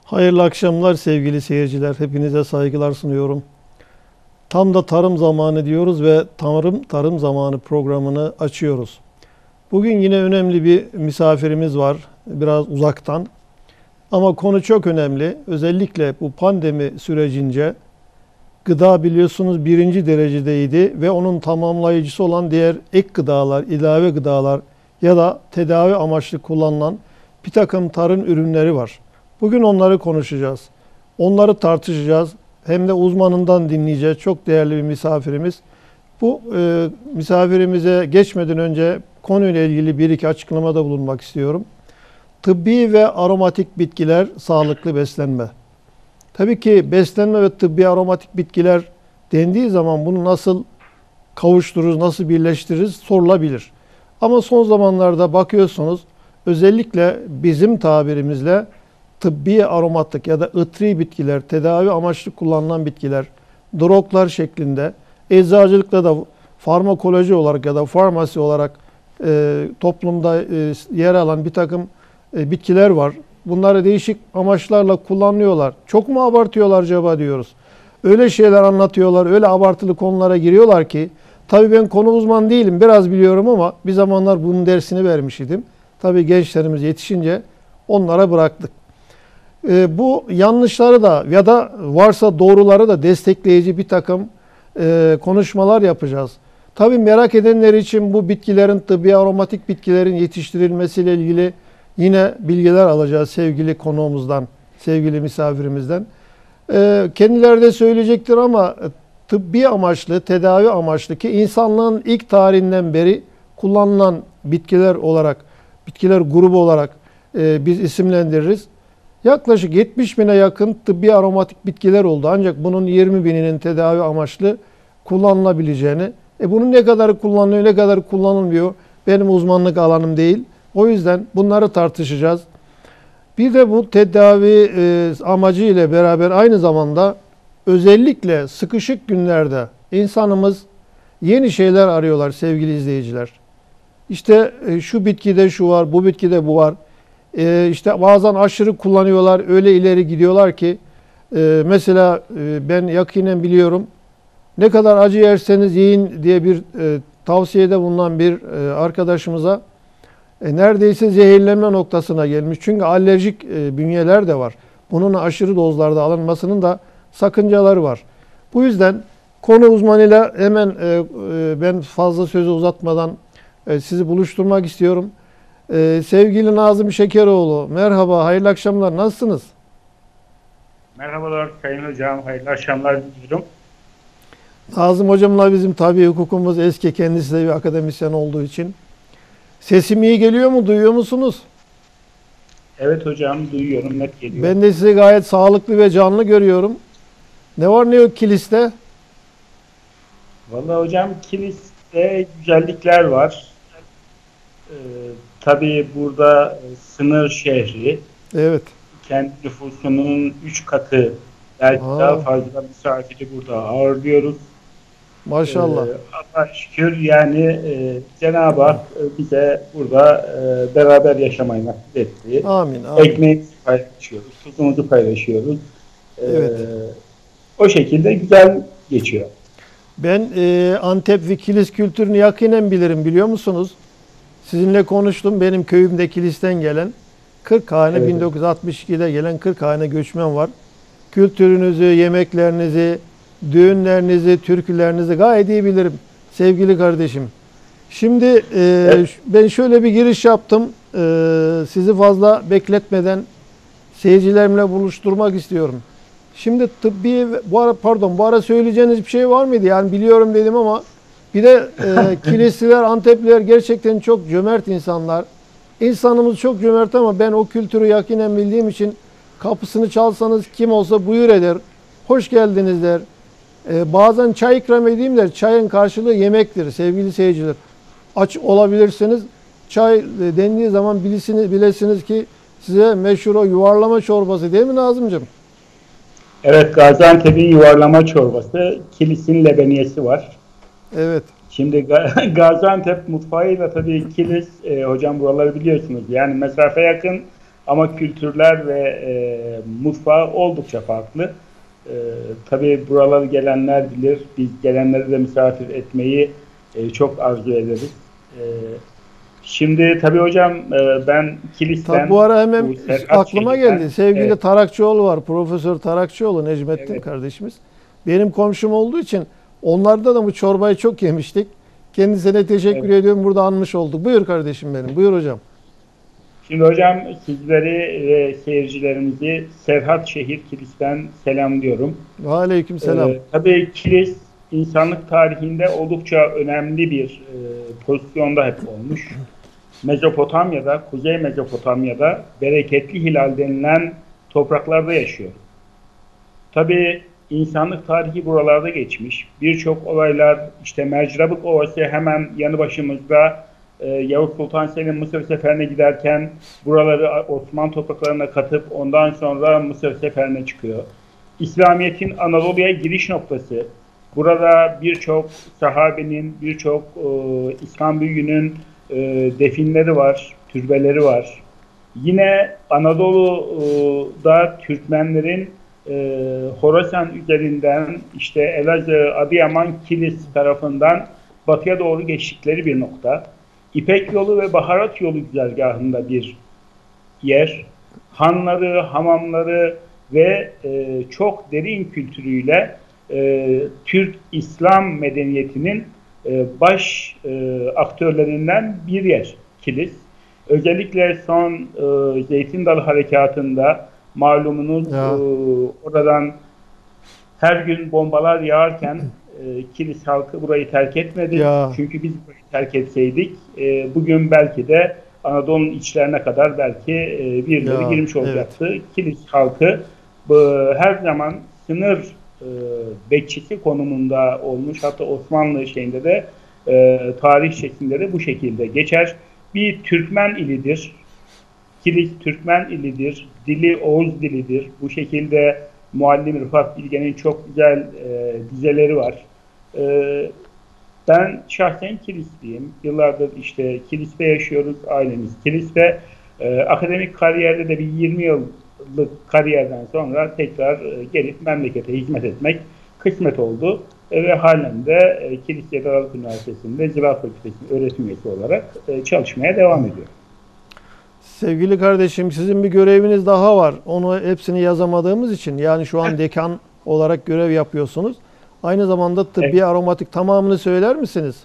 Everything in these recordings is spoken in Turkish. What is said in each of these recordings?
Hayırlı akşamlar sevgili seyirciler. Hepinize saygılar sunuyorum. Tam da tarım zamanı diyoruz ve tarım zamanı programını açıyoruz. Bugün yine önemli bir misafirimiz var. Biraz uzaktan. Ama konu çok önemli. Özellikle bu pandemi sürecince gıda biliyorsunuz birinci derecedeydi ve onun tamamlayıcısı olan diğer ek gıdalar, ilave gıdalar ya da tedavi amaçlı kullanılan bir takım tarım ürünleri var. Bugün onları konuşacağız. Onları tartışacağız. Hem de uzmanından dinleyeceğiz. Çok değerli bir misafirimiz. Bu misafirimize geçmeden önce konuyla ilgili bir iki açıklamada bulunmak istiyorum. Tıbbi ve aromatik bitkiler, sağlıklı beslenme. Tabii ki beslenme ve tıbbi aromatik bitkiler dendiği zaman bunu nasıl kavuştururuz, nasıl birleştiririz sorulabilir. Ama son zamanlarda bakıyorsunuz özellikle bizim tabirimizle tıbbi aromatik ya da ıtri bitkiler, tedavi amaçlı kullanılan bitkiler, droglar şeklinde eczacılıkta da farmakoloji olarak ya da farmasi olarak toplumda yer alan bir takım bitkiler var. Bunları değişik amaçlarla kullanıyorlar. Çok mu abartıyorlar acaba diyoruz. Öyle şeyler anlatıyorlar, öyle abartılı konulara giriyorlar ki tabii ben konu uzman değilim, biraz biliyorum ama bir zamanlar bunun dersini vermiş idim. Tabii gençlerimiz yetişince onlara bıraktık. Bu yanlışları da ya da varsa doğruları da destekleyici bir takım konuşmalar yapacağız. Tabii merak edenler için bu bitkilerin, tıbbi aromatik bitkilerin yetiştirilmesiyle ilgili yine bilgiler alacağız sevgili konuğumuzdan, sevgili misafirimizden. Kendileri de söyleyecektir ama tıbbi amaçlı, tedavi amaçlı ki insanlığın ilk tarihinden beri kullanılan bitkiler olarak, bitkiler grubu olarak biz isimlendiririz. Yaklaşık 70 bine yakın tıbbi aromatik bitkiler oldu. Ancak bunun 20 bininin tedavi amaçlı kullanılabileceğini, bunun ne kadarı kullanılıyor, ne kadar kullanılmıyor benim uzmanlık alanım değil. O yüzden bunları tartışacağız. Bir de bu tedavi amacı ile beraber aynı zamanda özellikle sıkışık günlerde insanımız yeni şeyler arıyorlar sevgili izleyiciler. İşte şu bitkide şu var, bu bitkide bu var. İşte bazen aşırı kullanıyorlar, öyle ileri gidiyorlar ki mesela ben yakinen biliyorum ne kadar acı yerseniz yiyin diye bir tavsiyede bulunan bir arkadaşımıza neredeyse zehirlenme noktasına gelmiş. Çünkü alerjik bünyeler de var. Bunun aşırı dozlarda alınmasının da sakıncaları var. Bu yüzden konu uzmanıyla hemen ben fazla sözü uzatmadan sizi buluşturmak istiyorum. Sevgili Nazım Şekeroğlu, merhaba, hayırlı akşamlar, nasılsınız? Merhabalar Sayın Hocam, hayırlı akşamlar diliyorum. Nazım Hocam'la bizim tabii hukukumuz eski, kendisi de bir akademisyen olduğu için. Sesim iyi geliyor mu, duyuyor musunuz? Evet hocam, duyuyorum, net geliyor. Ben de sizi gayet sağlıklı ve canlı görüyorum. Ne var ne yok kiliste? Vallahi hocam, Kilis'te güzellikler var. Tabii burada sınır şehri, Evet. kendi nüfusunun 3 katı, belki daha fazla misafiri burada ağırlıyoruz. Maşallah. Allah'a şükür yani Cenab-ı Hak bize burada beraber yaşamayı nasip etti. Amin, amin. Ekmeğimizi paylaşıyoruz, tuzumuzu paylaşıyoruz. Evet. O şekilde güzel geçiyor. Ben Antep ve Kilis kültürünü yakinen bilirim, biliyor musunuz? Sizinle konuştum. Benim köyümde Kilis'ten gelen 40 hane, evet. 1962'de gelen 40 hane göçmen var. Kültürünüzü, yemeklerinizi, düğünlerinizi, türkülerinizi gayet iyi bilirim sevgili kardeşim. Şimdi evet. Ben şöyle bir giriş yaptım. Sizi fazla bekletmeden seyircilerimle buluşturmak istiyorum. Şimdi tıbbi, bu ara söyleyeceğiniz bir şey var mıydı? Yani biliyorum dedim ama bir de Kilisliler, Antepliler gerçekten çok cömert insanlar. İnsanımız çok cömert ama ben o kültürü yakinen bildiğim için kapısını çalsanız kim olsa buyur eder. Hoş geldiniz der. Bazen çay ikram edeyim der. Çayın karşılığı yemektir sevgili seyirciler. Aç olabilirsiniz. Çay dendiği zaman bilesiniz ki size meşhur o yuvarlama çorbası değil mi Nazımcığım? Evet, Gaziantep'in yuvarlama çorbası, Kilis'in lebeniyesi var. Evet. Şimdi Gaziantep mutfağıyla tabii Kilis, hocam buraları biliyorsunuz. Yani mesafe yakın Ama kültürler ve mutfağı oldukça farklı. Tabii buralara gelenler bilir, biz gelenleri de misafir etmeyi çok arzu ederiz. E, Şimdi tabii hocam ben Tabi Kilis'ten bu ara hemen bu Serhat aklıma geldi. şehrinden Sevgili evet, Tarakçıoğlu var. Profesör Tarakçıoğlu, Necmettin evet, kardeşimiz. Benim komşum olduğu için onlarda da bu çorbayı çok yemiştik. Kendisine teşekkür evet. ediyorum. Burada anmış olduk. Buyur kardeşim benim. Buyur hocam. Şimdi hocam sizleri ve seyircilerimizi Serhat Şehir Kilis'ten selamlıyorum. Ve aleyküm selam. Tabii Kilis insanlık tarihinde oldukça önemli bir pozisyonda hep olmuş. Mezopotamya'da, Kuzey Mezopotamya'da bereketli hilal denilen topraklarda yaşıyor. Tabii insanlık tarihi buralarda geçmiş. Birçok olaylar, işte Mercirabık Ovası hemen yanı başımızda. Yavuz Sultan Selim Mısır seferine giderken buraları Osmanlı topraklarına katıp ondan sonra Mısır seferine çıkıyor. İslamiyet'in Anadolu'ya giriş noktası. Burada birçok sahabenin, birçok İslam büyüğünün definleri var, türbeleri var. Yine Anadolu'da Türkmenlerin Horasan üzerinden işte Elazığ, Adıyaman, Kilis tarafından batıya doğru geçtikleri bir nokta. İpek yolu ve baharat yolu güzergahında bir yer. Hanları, hamamları ve çok derin kültürüyle Türk-İslam medeniyetinin baş aktörlerinden bir yer Kilis. Özellikle son Zeytin Dalı Harekatı'nda malumunuz Ya, oradan her gün bombalar yağarken Kilis halkı burayı terk etmedi. ya, Çünkü biz burayı terk etseydik bugün belki de Anadolu'nun içlerine kadar belki birileri ya, girmiş evet. olacaktı. Kilis halkı her zaman sınır bekçisi konumunda olmuş. Hatta Osmanlı şeyinde de tarih şeklinde de bu şekilde geçer. Bir Türkmen ilidir. Kilis Türkmen ilidir. Dili Oğuz dilidir. Bu şekilde Muallim Rıfat Bilge'nin çok güzel dizeleri var. E, Ben şahsen Kilisliyim. Yıllardır işte Kilis'te yaşıyoruz, ailemiz Kilis'te. Akademik kariyerde de bir 20 yıllık kariyerden sonra tekrar gelip memlekete hizmet etmek kısmet oldu. Ve halen de Kilis Yedaralık Üniversitesi'nde Ziraat Fakültesi öğretim üyesi olarak çalışmaya devam ediyor. Sevgili kardeşim, sizin bir göreviniz daha var. Onu hepsini yazamadığımız için, yani şu an dekan olarak görev yapıyorsunuz. Aynı zamanda tıbbi Evet. aromatik, tamamını söyler misiniz?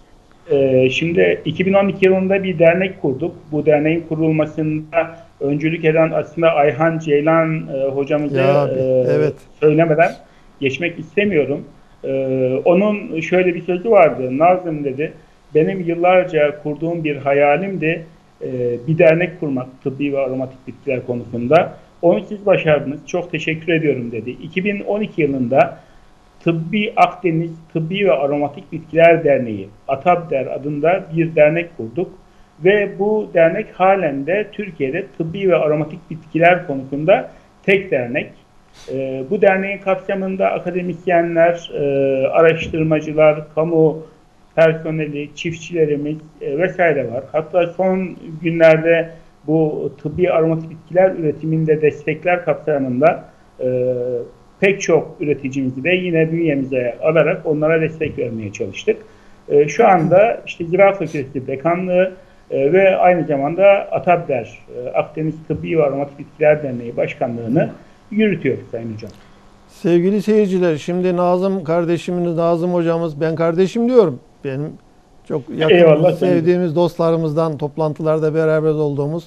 Şimdi 2012 yılında bir dernek kurduk. Bu derneğin kurulmasında öncülük eden aslında Ayhan Ceylan hocamızı Ya evet. söylemeden geçmek istemiyorum. Onun şöyle bir sözü vardı. Nazım dedi, benim yıllarca kurduğum bir hayalimdi bir dernek kurmak tıbbi ve aromatik bitkiler konusunda. Onu siz başardınız. Çok teşekkür ediyorum dedi. 2012 yılında Tıbbi Akdeniz Tıbbi ve Aromatik Bitkiler Derneği, ATABDER adında bir dernek kurduk. Ve bu dernek halen de Türkiye'de tıbbi ve aromatik bitkiler konusunda tek dernek. Bu derneğin kapsamında akademisyenler, araştırmacılar, kamu personeli, çiftçilerimiz vesaire var. Hatta son günlerde bu tıbbi aromatik bitkiler üretiminde destekler kapsamında pek çok üreticimizi de yine bünyemize alarak onlara destek vermeye çalıştık. Şu anda işte Ziraat Fakültesi Dekanlığı ve aynı zamanda ATABDER, Akdeniz Tıbbi ve Aromatik Bitkiler Derneği Başkanlığı'nı yürütüyoruz Sayın Hocam. Sevgili seyirciler, şimdi Nazım kardeşimiz, Nazım hocamız, ben kardeşim diyorum. Benim çok yakın, Eyvallah. sevdiğimiz dostlarımızdan, toplantılarda beraber olduğumuz.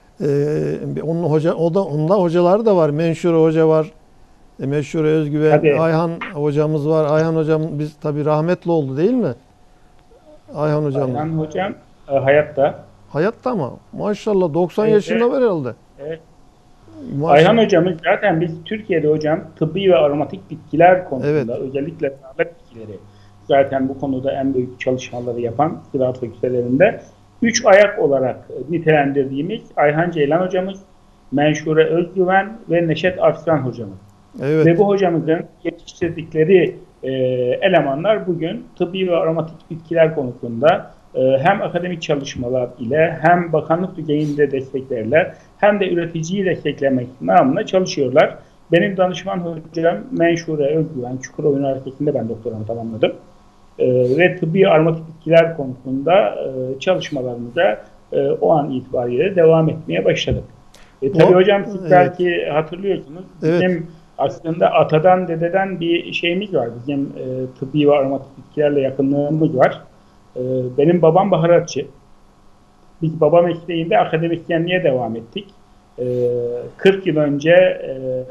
Onun hoca, onda hocaları da var. Menşure Hoca var. Meşhure Özgüven, Tabii. Ayhan hocamız var. Ayhan hocam biz tabii rahmetli oldu değil mi? Ayhan hocam. Ayhan Hocam hayatta. Hayatta mı? Maşallah 90 Evet, yaşında var herhalde. evet. Maşallah. Ayhan hocamız zaten biz Türkiye'de hocam tıbbi ve aromatik bitkiler konusunda Evet. özellikle sağlık bitkileri zaten bu konuda en büyük çalışmaları yapan ziraat fakültelerinde 3 ayak olarak nitelendirdiğimiz Ayhan Ceylan hocamız, Menşure Özgüven ve Neşet Arslan hocamız. Evet. Ve bu hocamızın yetiştirdikleri elemanlar bugün tıbbi ve aromatik bitkiler konusunda hem akademik çalışmalar ile hem bakanlık düzeyinde destek verirler, hem de üreticiyi desteklemek namına çalışıyorlar. Benim danışman hocam Menşure Özgüven, Çukurova Üniversitesi'nde ben doktoramı tamamladım. Ve tıbbi aromatik bitkiler konusunda çalışmalarımıza o an itibariyle devam etmeye başladık. Tabii hocam siz evet. Belki hatırlıyorsunuz. Evet. Bizim aslında atadan dededen bir şeyimiz var. Bizim tıbbi ve aromatik bitkilerle yakınlığımız var. Benim babam baharatçı. Biz baba mesleğinde akademisyenliğe devam ettik. 40 yıl önce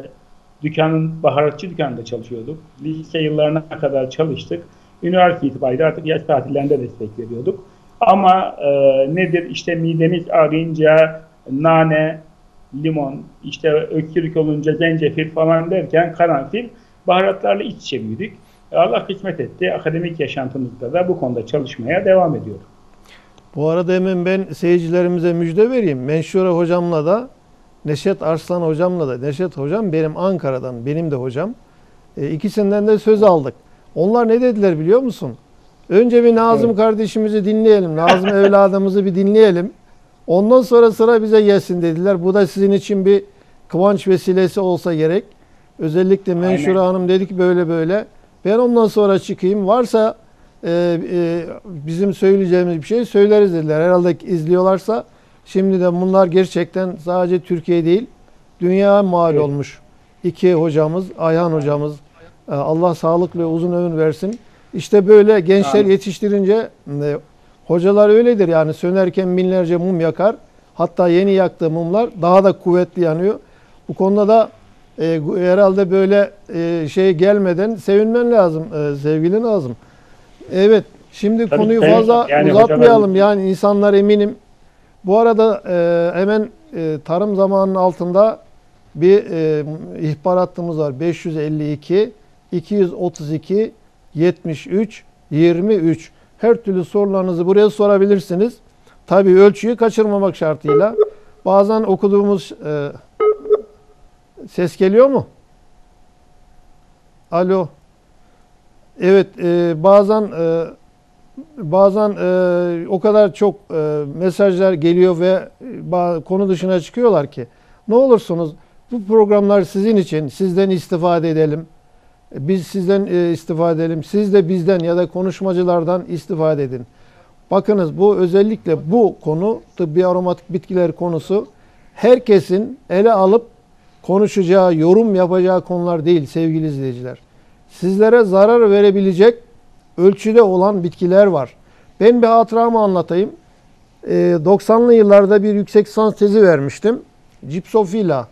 baharatçı dükkanında çalışıyorduk. Lise yıllarına kadar çalıştık. Üniversite itibariyle artık yaz tatillerinde destek veriyorduk. Ama nedir? İşte midemiz ağrıyınca nane, limon, işte öksürük olunca zencefil falan derken karanfil baharatlarla iç içe büyüdük. Allah kısmet etti. Akademik yaşantımızda da bu konuda çalışmaya devam ediyoruz. Bu arada hemen ben seyircilerimize müjde vereyim. Menşure hocamla da Neşet Arslan hocamla da, Neşet hocam benim Ankara'dan, benim de hocam. İkisinden de söz aldık. Onlar ne dediler biliyor musun? Önce bir Nazım kardeşimizi dinleyelim. Nazım evladımızı bir dinleyelim. Ondan sonra sıra bize gelsin dediler. Bu da sizin için bir kıvanç vesilesi olsa gerek. Özellikle Menşure Hanım dedi ki böyle böyle. Ben ondan sonra çıkayım. Varsa bizim söyleyeceğimiz bir şey söyleriz dediler. Herhalde izliyorlarsa şimdi de bunlar gerçekten sadece Türkiye değil, dünya mal olmuş. İki hocamız, Ayhan hocamız, Allah sağlık ve uzun ömür versin. İşte böyle gençler yetiştirince hocalar öyledir yani sönerken binlerce mum yakar. Hatta yeni yaktığı mumlar daha da kuvvetli yanıyor. Bu konuda da herhalde böyle şey gelmeden sevinmen lazım sevgili Nazım. Evet, şimdi Tabii konuyu fazla uzatmayalım. Yani insanlar eminim. Bu arada hemen tarım zamanının altında bir ihbar hattımız var. 552 232 73 23. Her türlü sorularınızı buraya sorabilirsiniz. Tabii ölçüyü kaçırmamak şartıyla. Bazen okuduğumuz ses geliyor mu? Alo. Evet, bazen o kadar çok mesajlar geliyor ve konu dışına çıkıyorlar ki. Ne olursunuz bu programlar sizin için, sizden istifade edelim. Biz sizden istifade edelim. Siz de bizden ya da konuşmacılardan istifade edin. Bakınız bu özellikle bu konu tıbbi aromatik bitkiler konusu herkesin ele alıp konuşacağı, yorum yapacağı konular değil sevgili izleyiciler. Sizlere zarar verebilecek ölçüde olan bitkiler var. Ben bir hatıramı anlatayım. 90'lı yıllarda bir yüksek lisans tezi vermiştim. Gypsophila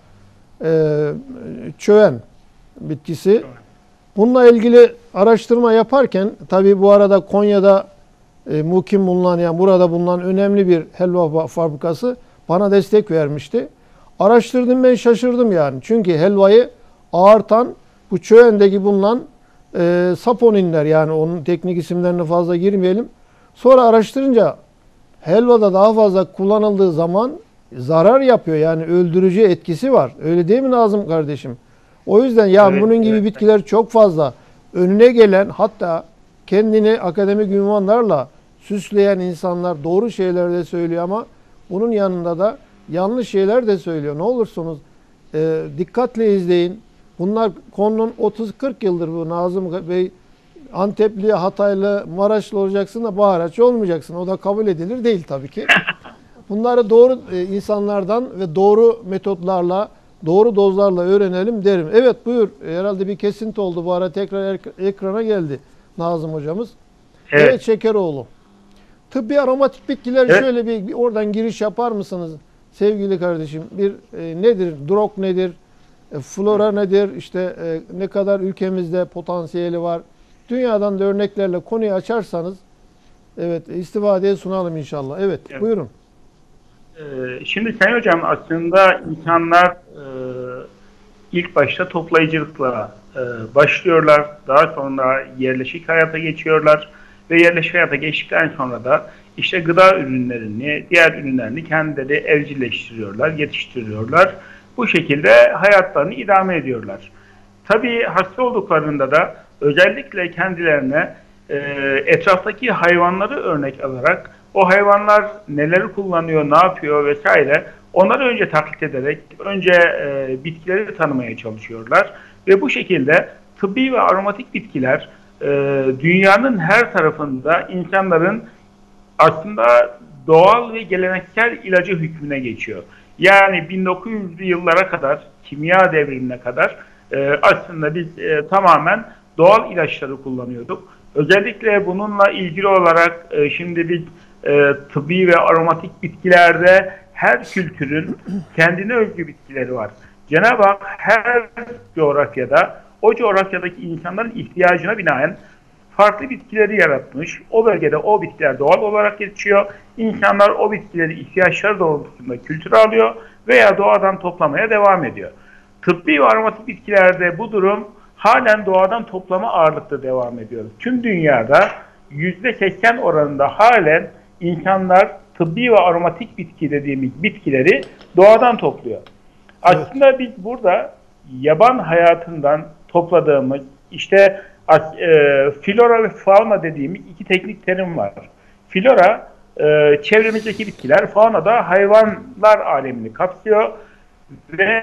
çöğen bitkisi. Bununla ilgili araştırma yaparken tabii bu arada Konya'da mukim bulunan yani burada bulunan önemli bir helva fabrikası bana destek vermişti. Araştırdım ben şaşırdım yani. Çünkü helvayı ağırtan bu çöğendeki bulunan saponinler yani onun teknik isimlerine fazla girmeyelim. Sonra araştırınca helvada daha fazla kullanıldığı zaman zarar yapıyor yani öldürücü etkisi var. Öyle değil mi Nazım kardeşim? O yüzden ya evet, bunun gibi bitkiler çok fazla önüne gelen hatta kendini akademik ünvanlarla süsleyen insanlar doğru şeyler de söylüyor ama bunun yanında da yanlış şeyler de söylüyor. Ne olursunuz dikkatle izleyin. Bunlar konunun 30-40 yıldır bu Nazım Bey Antepli, Hataylı, Maraşlı olacaksın da baharatçı olmayacaksın. O da kabul edilir değil tabii ki. Bunları doğru insanlardan ve doğru metotlarla, doğru dozlarla öğrenelim derim. Evet buyur. Herhalde bir kesinti oldu. Bu ara tekrar ekrana geldi Nazım hocamız. Evet Şekeroğlu. Tıbbi aromatik bitkiler şöyle bir oradan giriş yapar mısınız sevgili kardeşim? Bir nedir? Drog nedir? Flora nedir? İşte ne kadar ülkemizde potansiyeli var? Dünyadan da örneklerle konuyu açarsanız evet istifadeye sunalım inşallah. Evet, buyurun. Şimdi Sayın Hocam aslında insanlar ilk başta toplayıcılıkla başlıyorlar. Daha sonra yerleşik hayata geçiyorlar. Ve yerleşik hayata geçtikten sonra da işte gıda ürünlerini, diğer ürünlerini kendileri evcilleştiriyorlar, yetiştiriyorlar. Bu şekilde hayatlarını idame ediyorlar. Tabii hasta olduklarında da özellikle kendilerine etraftaki hayvanları örnek alarak o hayvanlar neleri kullanıyor, ne yapıyor vesaire, onları önce taklit ederek önce bitkileri tanımaya çalışıyorlar. Ve bu şekilde tıbbi ve aromatik bitkiler dünyanın her tarafında insanların aslında doğal ve geleneksel ilacı hükmüne geçiyor. Yani 1900'lü yıllara kadar, kimya devrimine kadar aslında biz tamamen doğal ilaçları kullanıyorduk. Özellikle bununla ilgili olarak şimdi biz tıbbi ve aromatik bitkilerde her kültürün kendine özgü bitkileri var. Cenab-ı Hak her coğrafyada o coğrafyadaki insanların ihtiyacına binaen farklı bitkileri yaratmış. O bölgede o bitkiler doğal olarak yetişiyor. İnsanlar o bitkileri ihtiyaçları doğrultusunda kültüre alıyor veya doğadan toplamaya devam ediyor. Tıbbi ve aromatik bitkilerde bu durum halen doğadan toplama ağırlıkta devam ediyor. Tüm dünyada %80 oranında halen insanlar tıbbi ve aromatik bitki dediğimiz bitkileri doğadan topluyor. Aslında biz burada yaban hayatından topladığımız işte flora ve fauna dediğimiz iki teknik terim var. Flora çevremizdeki bitkiler, fauna da hayvanlar alemini kapsıyor ve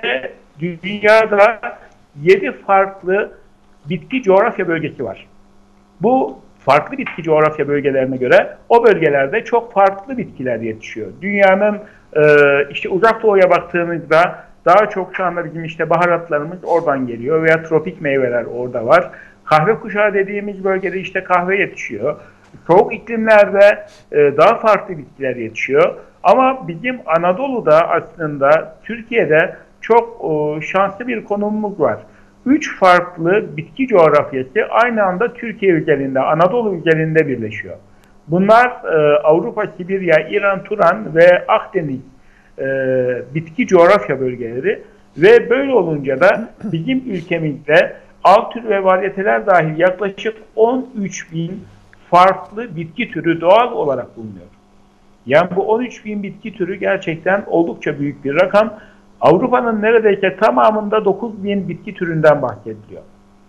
dünyada 7 farklı bitki coğrafya bölgesi var. Bu farklı bitki coğrafya bölgelerine göre o bölgelerde çok farklı bitkiler yetişiyor. Dünyanın işte uzak doğuya baktığımızda daha çok şu anda bizim işte baharatlarımız oradan geliyor veya tropik meyveler orada var. Kahve kuşağı dediğimiz bölgede işte kahve yetişiyor. Soğuk iklimlerde daha farklı bitkiler yetişiyor. Ama bizim Anadolu'da aslında Türkiye'de çok şanslı bir konumumuz var. 3 farklı bitki coğrafyası aynı anda Türkiye üzerinde, Anadolu üzerinde birleşiyor. Bunlar Avrupa, Sibirya, İran, Turan ve Akdeniz bitki coğrafya bölgeleri ve böyle olunca da bizim ülkemizde alt tür ve varyeteler dahil yaklaşık 13.000 farklı bitki türü doğal olarak bulunuyor. Yani bu 13.000 bitki türü gerçekten oldukça büyük bir rakam. Avrupa'nın neredeyse tamamında 9.000 bitki türünden bahsediliyor.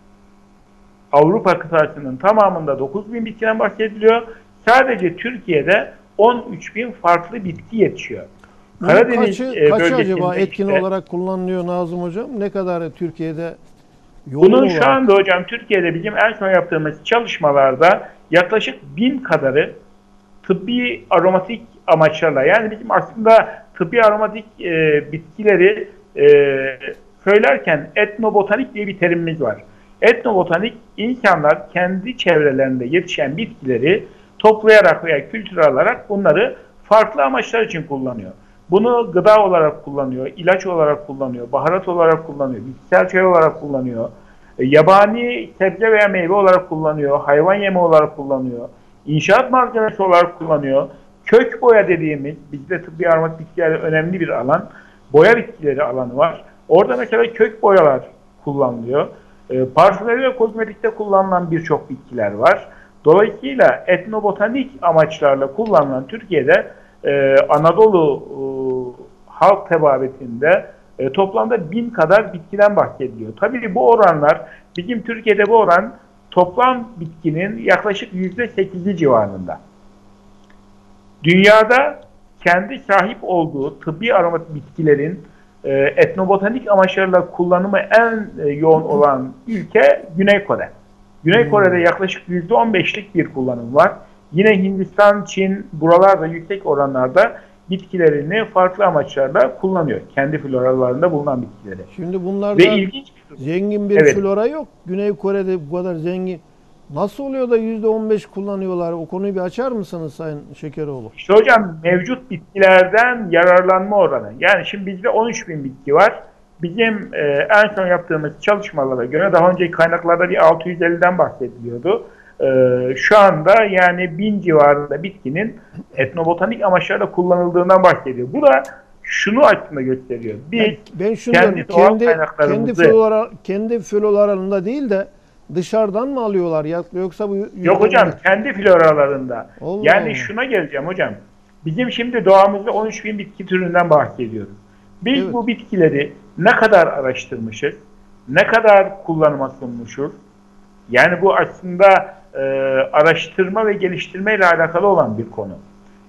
Avrupa kıtasının tamamında 9.000 bitkiden bahsediliyor. Sadece Türkiye'de 13.000 farklı bitki yetişiyor. Karadeniz kaçı acaba etkin işte, olarak kullanılıyor Nazım Hocam? Ne kadar Türkiye'de yoğun bunun olarak? Şu anda hocam Türkiye'de bizim en son yaptığımız çalışmalarda yaklaşık 1000 kadarı tıbbi aromatik amaçlarla, yani bizim aslında tıbbi aromatik bitkileri söylerken etnobotanik diye bir terimimiz var. Etnobotanik, insanlar kendi çevrelerinde yetişen bitkileri toplayarak veya kültür alarak bunları farklı amaçlar için kullanıyor. Bunu gıda olarak kullanıyor, ilaç olarak kullanıyor, baharat olarak kullanıyor, bitkisel çay olarak kullanıyor, yabani sebze veya meyve olarak kullanıyor, hayvan yemi olarak kullanıyor, inşaat malzemesi olarak kullanıyor. Kök boya dediğimiz, bizde tıbbi aromatik bitkilerde önemli bir alan, boya bitkileri alanı var. Orada mesela kök boyalar kullanılıyor. Parfümeri ve kozmetikte kullanılan birçok bitkiler var. Dolayısıyla etnobotanik amaçlarla kullanılan Türkiye'de Anadolu halk tebabetinde toplamda 1000 kadar bitkiden bahsediliyor. Tabii bu oranlar, bizim Türkiye'de bu oran toplam bitkinin yaklaşık %8'i civarında. Dünyada kendi sahip olduğu tıbbi aromatik bitkilerin etnobotanik amaçlarla kullanımı en yoğun olan ülke Güney Kore. Güney Kore'de yaklaşık %15'lik bir kullanım var. Yine Hindistan, Çin buralarda yüksek oranlarda bitkilerini farklı amaçlarla kullanıyor. Kendi floralarında bulunan bitkileri. Şimdi bunlarda ve ilginç zengin bir flora yok. Güney Kore'de bu kadar zengin. Nasıl oluyor da %15 kullanıyorlar? O konuyu bir açar mısınız Sayın Şekeroğlu? İşte hocam mevcut bitkilerden yararlanma oranı. Yani şimdi bizde 13.000 bitki var. Bizim en son yaptığımız çalışmalara göre daha önceki kaynaklarda bir 650'den bahsediliyordu. Şu anda yani 1000 civarında bitkinin etnobotanik amaçlarla kullanıldığından bahsediyor. Bu da şunu aslında gösteriyor. Ben şunu kendi doğal kaynaklarımızı kendi floralarında değil de dışarıdan mı alıyorlar yoksa bu yok hocam kendi floralarında. Allah yani Allah. Şuna geleceğim hocam. Bizim şimdi doğamızda 13.000 bitki türünden bahsediyoruz. Biz bu bitkileri ne kadar araştırmışız, ne kadar kullanıma sunmuşuz. Yani bu aslında araştırma ve geliştirme ile alakalı olan bir konu.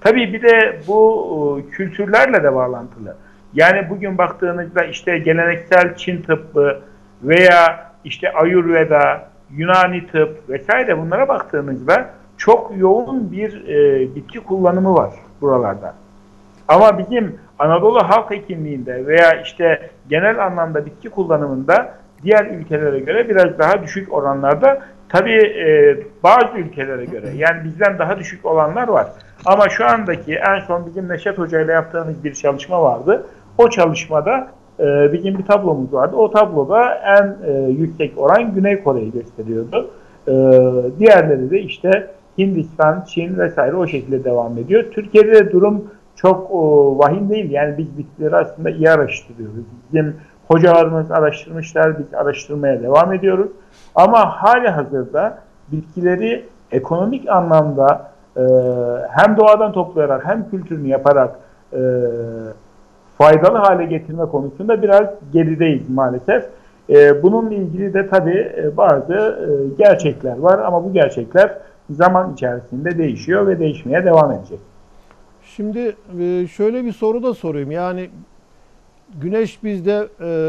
Tabii bir de bu kültürlerle de bağlantılı. Yani bugün baktığınızda işte geleneksel Çin tıbbı veya işte Ayurveda, Yunani tıp vesaire bunlara baktığınızda çok yoğun bir bitki kullanımı var buralarda. Ama bizim Anadolu halk hekimliğinde veya işte genel anlamda bitki kullanımında diğer ülkelere göre biraz daha düşük oranlarda, tabii bazı ülkelere göre yani bizden daha düşük olanlar var. Ama şu andaki en son bizim Neşet Hoca ile yaptığımız bir çalışma vardı. O çalışmada bizim bir tablomuz vardı. O tabloda en yüksek oran Güney Kore'yi gösteriyordu. Diğerleri de işte Hindistan, Çin vesaire o şekilde devam ediyor. Türkiye'de de durum çok vahim değil. Yani biz bitkileri aslında iyi araştırıyoruz. Bizim hocalarımız araştırmışlar, biz araştırmaya devam ediyoruz. Ama hali hazırda bitkileri ekonomik anlamda hem doğadan toplayarak hem kültürünü yaparak faydalı hale getirme konusunda biraz gerideyiz maalesef. Bununla ilgili de tabii bazı gerçekler var ama bu gerçekler zaman içerisinde değişiyor ve değişmeye devam edecek. Şimdi şöyle bir soru da sorayım. Yani güneş bizde,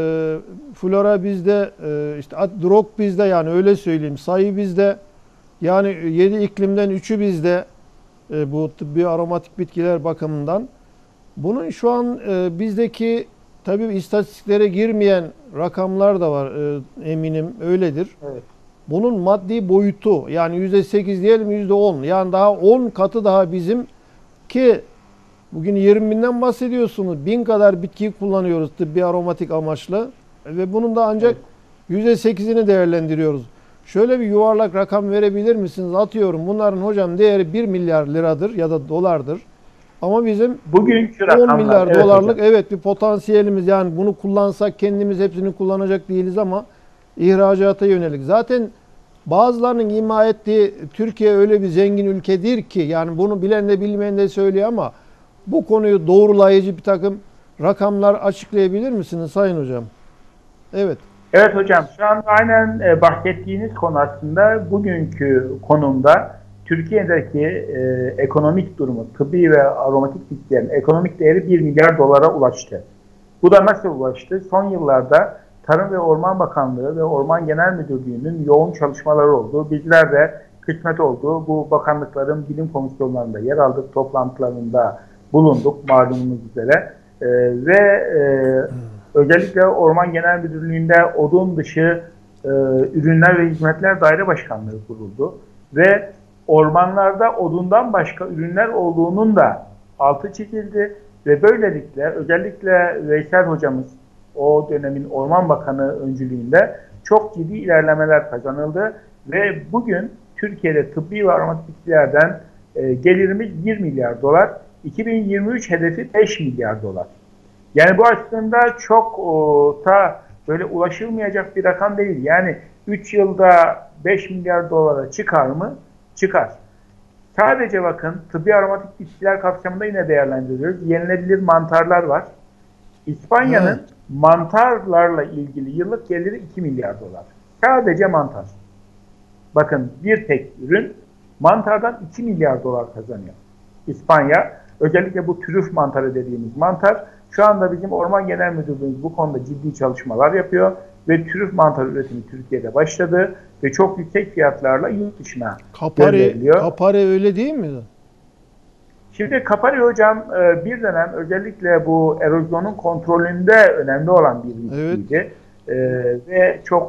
flora bizde, işte drog bizde, yani öyle söyleyeyim. Sayı bizde. Yani 7 iklimden 3'ü bizde, bu tıbbi aromatik bitkiler bakımından. Bunun şu an bizdeki, tabii istatistiklere girmeyen rakamlar da var, eminim öyledir. Evet. Bunun maddi boyutu, yani %8 diyelim, %10, yani daha 10 katı daha bizim, ki bugün 20 binden bahsediyorsunuz. 1000 kadar bitkiyi kullanıyoruz tıbbi aromatik amaçlı ve bunun da ancak %8'ini değerlendiriyoruz. Şöyle bir yuvarlak rakam verebilir misiniz? Atıyorum, bunların hocam değeri 1 milyar liradır ya da dolardır. Ama bizim bugünkü 10 rakamlar, milyar evet dolarlık hocam. evet bir potansiyelimiz, yani bunu kullansak kendimiz hepsini kullanacak değiliz ama ihracata yönelik. Zaten bazılarının ima ettiği, Türkiye öyle bir zengin ülkedir ki, yani bunu bilen de bilmeyen de söylüyor ama bu konuyu doğrulayıcı bir takım rakamlar açıklayabilir misiniz Sayın Hocam? Evet. Evet hocam, şu anda aynen bahsettiğiniz konu aslında bugünkü konumda Türkiye'deki ekonomik durumu, tıbbi ve aromatik bitkilerin ekonomik değeri 1 milyar dolara ulaştı. Bu da nasıl ulaştı? Son yıllarda Tarım ve Orman Bakanlığı ve Orman Genel Müdürlüğü'nün yoğun çalışmaları oldu. Bizler de kısmet oldu. Bu bakanlıkların bilim komisyonlarında yer aldık, toplantılarında bulunduk malumunuz üzere. Ve özellikle Orman Genel Müdürlüğü'nde odun dışı ürünler ve hizmetler daire başkanlığı kuruldu. Ve ormanlarda odundan başka ürünler olduğunun da altı çizildi. Ve böylelikle özellikle Veysel hocamız, o dönemin Orman Bakanı öncülüğünde çok ciddi ilerlemeler kazanıldı. Ve bugün Türkiye'de tıbbi ve aromatik bitkilerden gelirimiz 1 milyar dolar. 2023 hedefi 5 milyar dolar. Yani bu aslında çok ta böyle ulaşılmayacak bir rakam değil. Yani 3 yılda 5 milyar dolara çıkar mı? Çıkar. Sadece bakın tıbbi aromatik bitkiler kapsamında yine değerlendiriyoruz. Yenilebilir mantarlar var. İspanya'nın mantarlarla ilgili yıllık geliri 2 milyar dolar. Sadece mantar. Bakın bir tek ürün mantardan 2 milyar dolar kazanıyor. İspanya, özellikle bu trüf mantarı dediğimiz mantar, şu anda bizim Orman Genel Müdürlüğümüz bu konuda ciddi çalışmalar yapıyor ve trüf mantar üretimi Türkiye'de başladı ve çok yüksek fiyatlarla yurt dışına gönderiliyor. Kapari öyle değil mi? Şimdi Kapari hocam bir dönem özellikle bu erozyonun kontrolünde önemli olan bir bitkiydi. Evet. Ve çok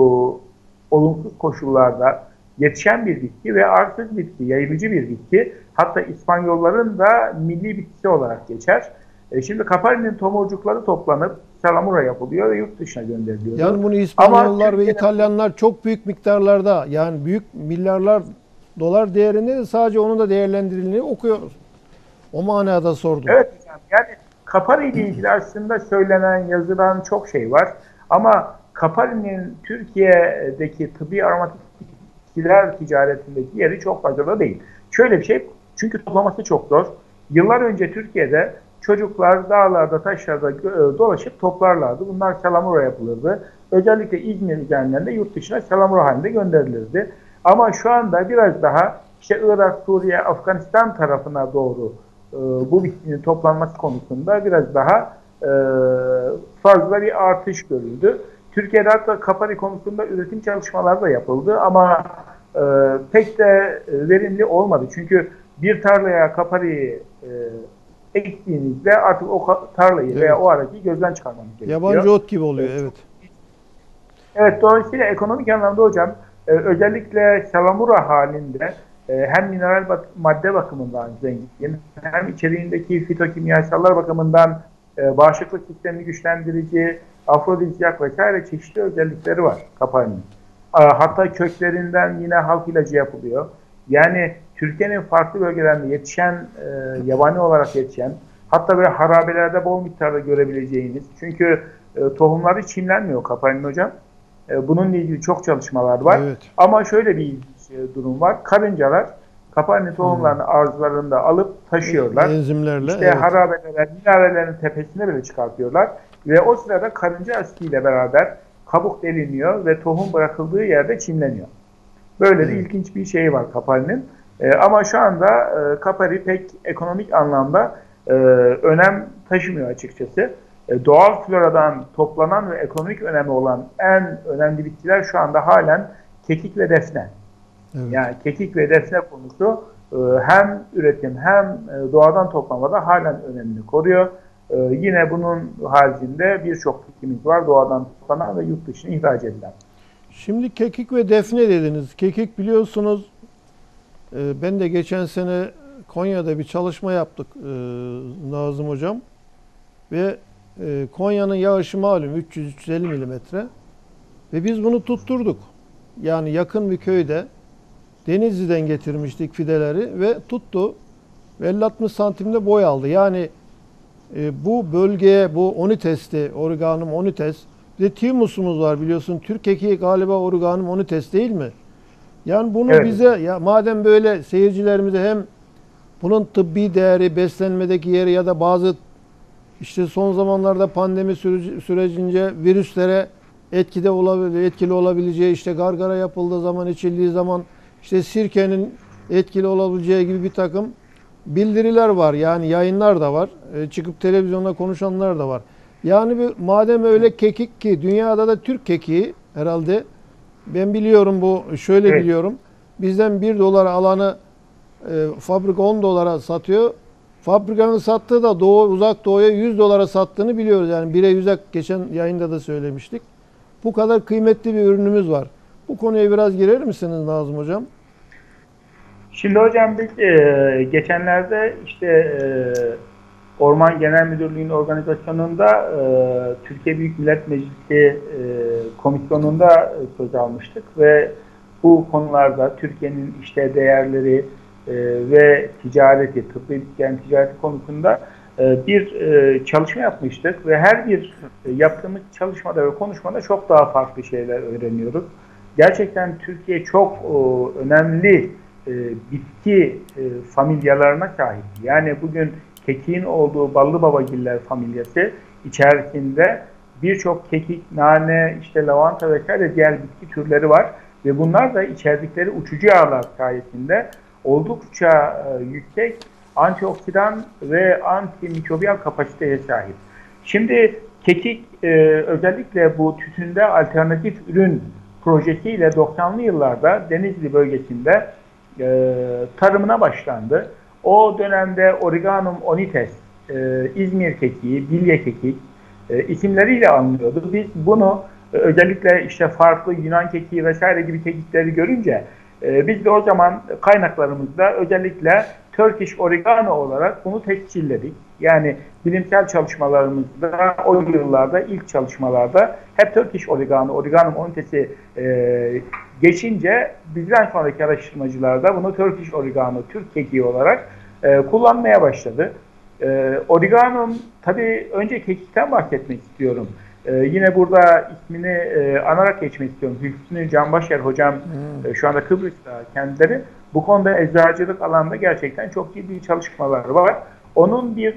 olumsuz koşullarda yetişen bir bitki ve arsız bitki, yayılıcı bir bitki. Hatta İspanyolların da milli bitkisi olarak geçer. Şimdi Kapari'nin tomurcukları toplanıp salamura yapılıyor ve yurt dışına gönderiliyor. Yani bunu İspanyollar ve İtalyanlar çok büyük miktarlarda, yani büyük milyarlar dolar değerinde de sadece onun da değerlendirildiğini okuyoruz. O manada sordum. Evet hocam, yani Kapari ile ilgili aslında söylenen, yazılan çok şey var. Ama Kapari'nin Türkiye'deki tıbbi aromatik bitkiler ticaretindeki yeri çok fazla da değil. Şöyle bir şey, çünkü toplaması çok zor. Yıllar önce Türkiye'de çocuklar dağlarda, taşlarda dolaşıp toplarlardı. Bunlar salamura yapılırdı. Özellikle İzmir üzerinden de yurt dışına salamura halinde gönderilirdi. Ama şu anda biraz daha işte Irak, Suriye, Afganistan tarafına doğru bu bitkinin toplanması konusunda biraz daha fazla bir artış görüldü. Türkiye'de hatta kapari konusunda üretim çalışmaları da yapıldı ama pek de verimli olmadı. Çünkü bir tarlaya kapariyi ektiğinizde artık o tarlayı veya o araziyi gözden çıkarmanız gerekiyor. Yabancı ot gibi oluyor, evet. Evet, dolayısıyla ekonomik anlamda hocam özellikle salamura halinde hem mineral madde bakımından zengin, hem içeriğindeki fitokimyasallar bakımından bağışıklık sistemini güçlendirici, afrodizyak vesaire çeşitli özellikleri var kaparinin. Hatta köklerinden yine halk ilacı yapılıyor. Yani Türkiye'nin farklı bölgelerinde yetişen, yabani olarak yetişen, hatta böyle harabelerde bol miktarda görebileceğiniz, çünkü tohumları çimlenmiyor kaparinin hocam. Bununla ilgili çok çalışmalar var. Evet. Ama şöyle bir durum var. Karıncalar kaparinin tohumlarını arzularında alıp taşıyorlar. Enzimlerle. İşte evet. harabeler, minarelerin tepesine bile çıkartıyorlar. Ve o sırada karınca asitiyle beraber kabuk deliniyor ve tohum bırakıldığı yerde çimleniyor. Böyle de ilginç bir şey var kaparinin. Ama şu anda kapari pek ekonomik anlamda önem taşımıyor açıkçası. Doğal floradan toplanan ve ekonomik önemi olan en önemli bitkiler şu anda halen kekik ve defne. Evet. Yani kekik ve defne konusu hem üretim hem doğadan toplamada halen önemini koruyor. Yine bunun haricinde birçok bitkimiz var doğadan toplanan ve yurt dışına ihraç edilen. Şimdi kekik ve defne dediniz. Kekik biliyorsunuz, ben de geçen sene Konya'da bir çalışma yaptık Nazım Hocam. Ve Konya'nın yağışı malum 300-350 milimetre. Ve biz bunu tutturduk. Yani yakın bir köyde Denizli'den getirmiştik fideleri ve tuttu. Ve 50-60 santimde boy aldı. Yani bu bölgeye, bu Onites'ti, Origanum onites. Bir de Thymus'umuz var biliyorsun. Türk kekiği galiba Origanum onites değil mi? Yani bunu evet. bize, ya madem böyle seyircilerimize hem bunun tıbbi değeri, beslenmedeki yeri ya da bazı işte son zamanlarda pandemi sürecince virüslere etkili olabileceği, işte gargara yapıldığı zaman, içildiği zaman işte sirkenin etkili olabileceği gibi bir takım bildiriler var. Yani yayınlar da var. Çıkıp televizyonda konuşanlar da var. Yani madem öyle kekik ki dünyada da Türk kekiği herhalde, ben biliyorum, bu şöyle evet. biliyorum. Bizden 1 dolar alanı fabrika 10 dolara satıyor. Fabrikanın sattığı da uzak doğuya 100 dolara sattığını biliyoruz. Yani 1'e 100'e geçen yayında da söylemiştik. Bu kadar kıymetli bir ürünümüz var. Bu konuya biraz girer misiniz Nazım Hocam? Şimdi hocam biz geçenlerde işte Orman Genel Müdürlüğü'nün organizasyonunda Türkiye Büyük Millet Meclisi komisyonunda söz almıştık ve bu konularda Türkiye'nin işte değerleri ve ticareti, tıbbi bitkilerin ticareti konusunda bir çalışma yapmıştık ve her bir yaptığımız çalışmada ve konuşmada çok daha farklı şeyler öğreniyoruz. Gerçekten Türkiye çok önemli bitki familyalarına sahip. Yani bugün kekiğin olduğu Ballıbabagiller familyası içerisinde birçok kekik, nane, işte lavanta vesaire diğer bitki türleri var ve bunlar da içerdikleri uçucu yağlar sayesinde oldukça yüksek antioksidan ve antimikrobiyal kapasiteye sahip. Şimdi kekik özellikle bu tütünde alternatif ürün projesiyle 90'lı yıllarda Denizli bölgesinde tarımına başlandı. O dönemde Origanum onites, İzmir kekiği, bilye kekik isimleriyle anılıyordu. Biz bunu özellikle işte farklı Yunan kekiği vesaire gibi kekikleri görünce biz de o zaman kaynaklarımızda özellikle Turkish Oregano olarak bunu tescilledik. Yani bilimsel çalışmalarımızda o yıllarda ilk çalışmalarda hep Turkish Oregano, Origanum onitesi geçince bizden sonraki araştırmacılar da bunu Turkish Oregano, Türk kekiği olarak kullanmaya başladı. Origanum, tabii önce kekikten bahsetmek istiyorum. Yine burada ismini anarak geçmek istiyorum. Hüsnü Canbaşar hocam şu anda Kıbrıs'ta kendileri. Bu konuda eczacılık alanında gerçekten çok ciddi çalışmalar var. Onun bir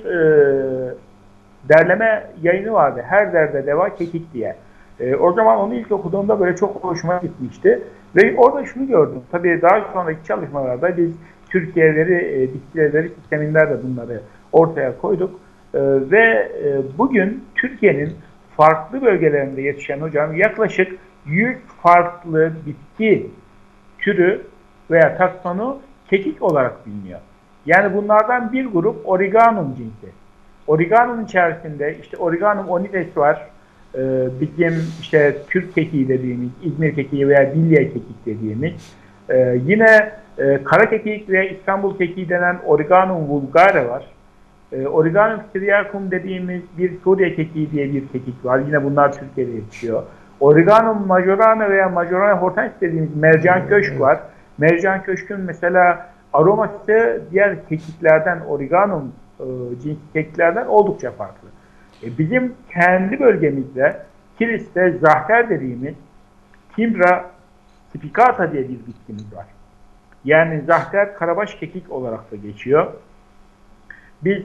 derleme yayını vardı. Her derde deva kekik diye. O zaman onu ilk okuduğumda böyle çok hoşuma gitmişti. Ve orada şunu gördüm. Tabii daha sonraki çalışmalarda biz Türkiye bitkileri veri sisteminde de bunları ortaya koyduk. Ve bugün Türkiye'nin farklı bölgelerinde yetişen hocam yaklaşık 100 farklı bitki türü veya taksonu kekik olarak biliniyor. Yani bunlardan bir grup Origanum cinsi. Origanum içerisinde işte Origanum onides var. Bizim işte Türk kekiği dediğimiz, İzmir kekiği veya Bilye kekik dediğimiz. Yine kara kekik veya İstanbul kekiği denen Origanum vulgare var. Origanum styriacum dediğimiz bir Suriye kekiği diye bir kekik var. Yine bunlar Türkiye'de yetişiyor. Origanum majorana veya majorana hortensis dediğimiz mercan köşk var. Mercan köşkün mesela aroması diğer kekiklerden, Origanum cinsi kekiklerden oldukça farklı. Bizim kendi bölgemizde Kilis'te zahter dediğimiz Timbra spicata diye bir bitkimiz var. Yani zahter karabaş kekik olarak da geçiyor. Biz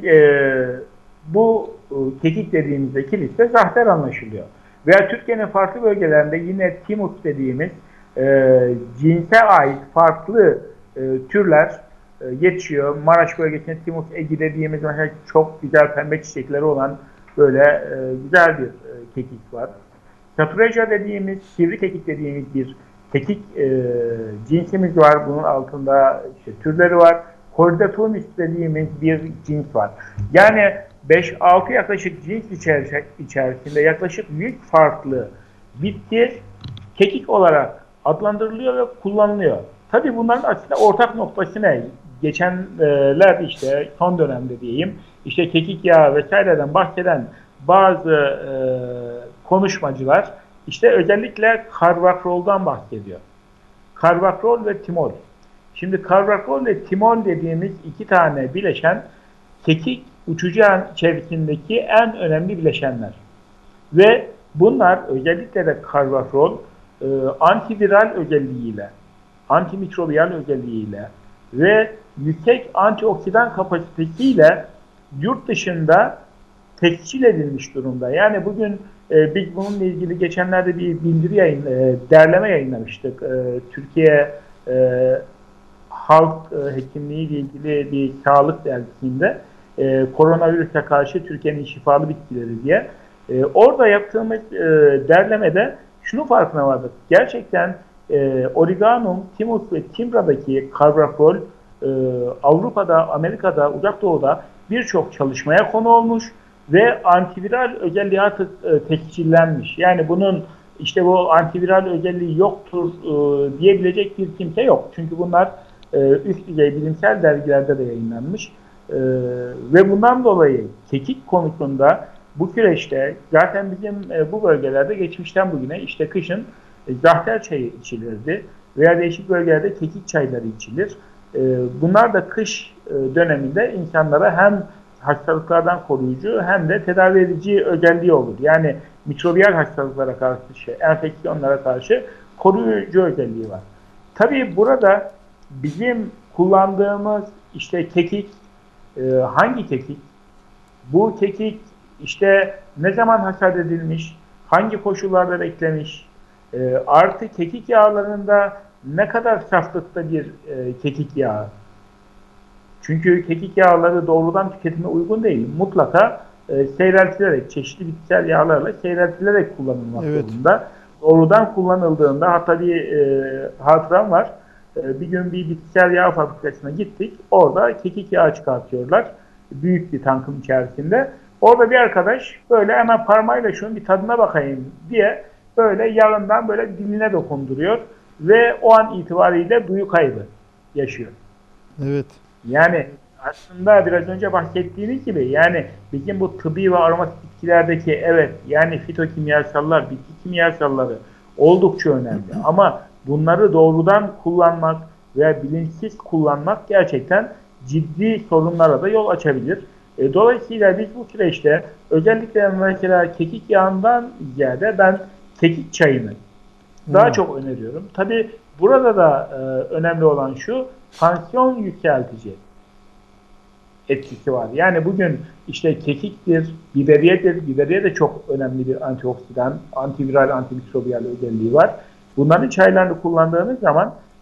bu kekik dediğimizde Kilis'te zahter anlaşılıyor. Veya Türkiye'nin farklı bölgelerinde yine Timus dediğimiz cinse ait farklı türler yetişiyor. Maraş bölgesinde Timus egi dediğimiz mesela çok güzel pembe çiçekleri olan böyle güzel bir kekik var. Chatureja dediğimiz, sivri kekik dediğimiz bir kekik cinsimiz var. Bunun altında işte türleri var. Cordyceps dediğimiz bir cins var. Yani 5-6 yaklaşık cins içerisinde yaklaşık 100 farklı bitki kekik olarak adlandırılıyor ve kullanılıyor. Tabii bunların aslında ortak noktası ne? Geçenler işte son dönemde diyeyim işte kekik yağı vesaireden bahseden bazı konuşmacılar işte özellikle karvakroldan bahsediyor. Karvakrol ve timol. Şimdi karvakrol ve timol dediğimiz iki tane bileşen kekik uçucu içerisindeki en önemli bileşenler. Ve bunlar özellikle de karvakrol antiviral özelliğiyle, antimikrobiyal özelliğiyle ve yüksek antioksidan kapasitesiyle yurt dışında tescil edilmiş durumda. Yani bugün biz bununla ilgili geçenlerde bir bildiri derleme yayınlamıştık. Türkiye Halk Hekimliği ile ilgili bir sağlık dergisinde koronavirüse karşı Türkiye'nin şifalı bitkileri diye. Orada yaptığımız derlemede şunu farkına vardık. Gerçekten Origanum, Timus ve Timbra'daki karvakrol Avrupa'da, Amerika'da, Uzak Doğu'da birçok çalışmaya konu olmuş ve antiviral özelliği artık tescillenmiş. Yani bunun işte bu antiviral özelliği yoktur diyebilecek bir kimse yok. Çünkü bunlar üst düzey bilimsel dergilerde de yayınlanmış. Ve bundan dolayı kekik konusunda bu süreçte zaten bizim bu bölgelerde geçmişten bugüne işte kışın zahter çayı içilirdi veya değişik bölgelerde kekik çayları içilir. Bunlar da kış döneminde insanlara hem hastalıklardan koruyucu hem de tedavi edici özelliği olur. Yani mikrobiyal hastalıklara karşı, enfeksiyonlara karşı koruyucu özelliği var. Tabii burada bizim kullandığımız işte kekik, hangi kekik? Bu kekik işte ne zaman hasat edilmiş, hangi koşullarda beklemiş, artı kekik yağlarında ne kadar saflıkta bir kekik yağı? Çünkü kekik yağları doğrudan tüketime uygun değil. Mutlaka seyreltilerek, çeşitli bitkisel yağlarla seyreltilerek kullanılmak zorunda. Doğrudan kullanıldığında hatta bir hatıram var. Bir gün bir bitkisel yağ fabrikasına gittik. Orada kekik yağı çıkartıyorlar. Büyük bir tankın içerisinde. Orada bir arkadaş böyle hemen parmağıyla şunun bir tadına bakayım diye böyle yağından böyle diline dokunduruyor. Ve o an itibariyle duyu kaybı yaşıyor. Evet. Yani aslında biraz önce bahsettiğiniz gibi yani bizim bu tıbbi ve aromatik bitkilerdeki evet yani fitokimyasallar, bitki kimyasalları oldukça önemli. Ama bunları doğrudan kullanmak veya bilinçsiz kullanmak gerçekten ciddi sorunlara da yol açabilir. Dolayısıyla biz bu süreçte özellikle mesela kekik yağından ziyade ben kekik çayını daha çok öneriyorum. Tabi burada da önemli olan şu, tansiyon yükseltici etkisi var. Yani bugün işte kekiktir, biberiyedir. Biberiye de çok önemli bir antioksidan, antiviral, antimikrobiyal özelliği var. Bunların çaylarını kullandığınız zaman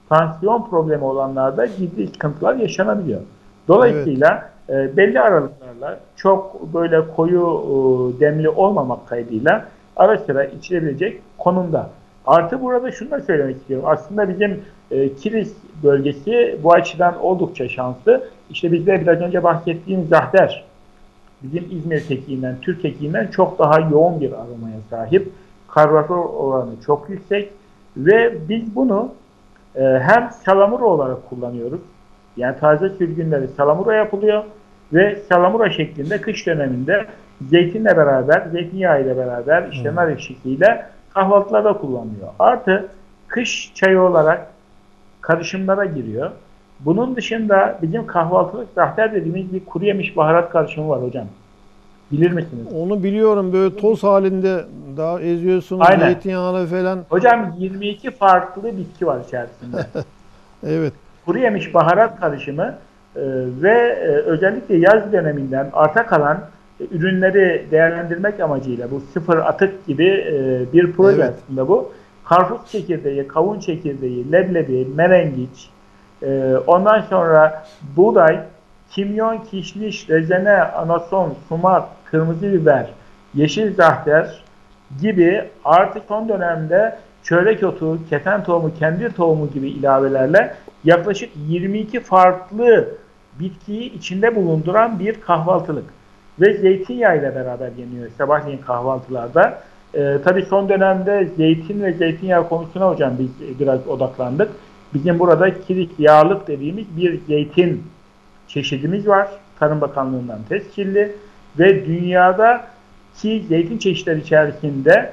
tansiyon problemi olanlarda ciddi sıkıntılar yaşanabiliyor. Evet. Dolayısıyla belli aralıklarla çok böyle koyu demli olmamak kaydıyla ara sıra içilebilecek konumda. Artı burada şunu da söylemek istiyorum. Aslında bizim Kilis bölgesi bu açıdan oldukça şanslı. İşte bizde biraz önce bahsettiğim zahter bizim İzmir kekiğinden, Türk kekiğinden çok daha yoğun bir aromaya sahip. Karbonatör oranı çok yüksek ve biz bunu hem salamura olarak kullanıyoruz. Yani taze sürgünleri salamura yapılıyor ve salamura şeklinde kış döneminde zeytinle beraber, zeytinyağı ile beraber, işte nar ekşisiyle kahvaltılarda kullanılıyor. Artı kış çayı olarak karışımlara giriyor. Bunun dışında bizim kahvaltılık zahter dediğimiz bir kuru yemiş baharat karışımı var hocam. Bilir misiniz? Onu biliyorum, böyle toz halinde daha eziyorsunuz, Aynen. zeytinyağlı falan. Hocam 22 farklı bitki var içerisinde. Evet. Kuru yemiş baharat karışımı ve özellikle yaz döneminden arta kalan ürünleri değerlendirmek amacıyla bu sıfır atık gibi bir proje Evet. aslında bu. Karpuz çekirdeği, kavun çekirdeği, leblebi, merengiç, ondan sonra buğday, kimyon, kişniş, rezene, anason, sumak, kırmızı biber, yeşil zahter gibi artık son dönemde çörek otu, keten tohumu, kendir tohumu gibi ilavelerle yaklaşık 22 farklı bitkiyi içinde bulunduran bir kahvaltılık. Ve zeytinyağı ile beraber yeniyor sabahleyin kahvaltılarda. Tabii son dönemde zeytin ve zeytinyağı konusuna hocam biz biraz odaklandık. Bizim burada kilit yağlık dediğimiz bir zeytin çeşidimiz var. Tarım Bakanlığı'ndan tescilli ve dünyada ki zeytin çeşitleri içerisinde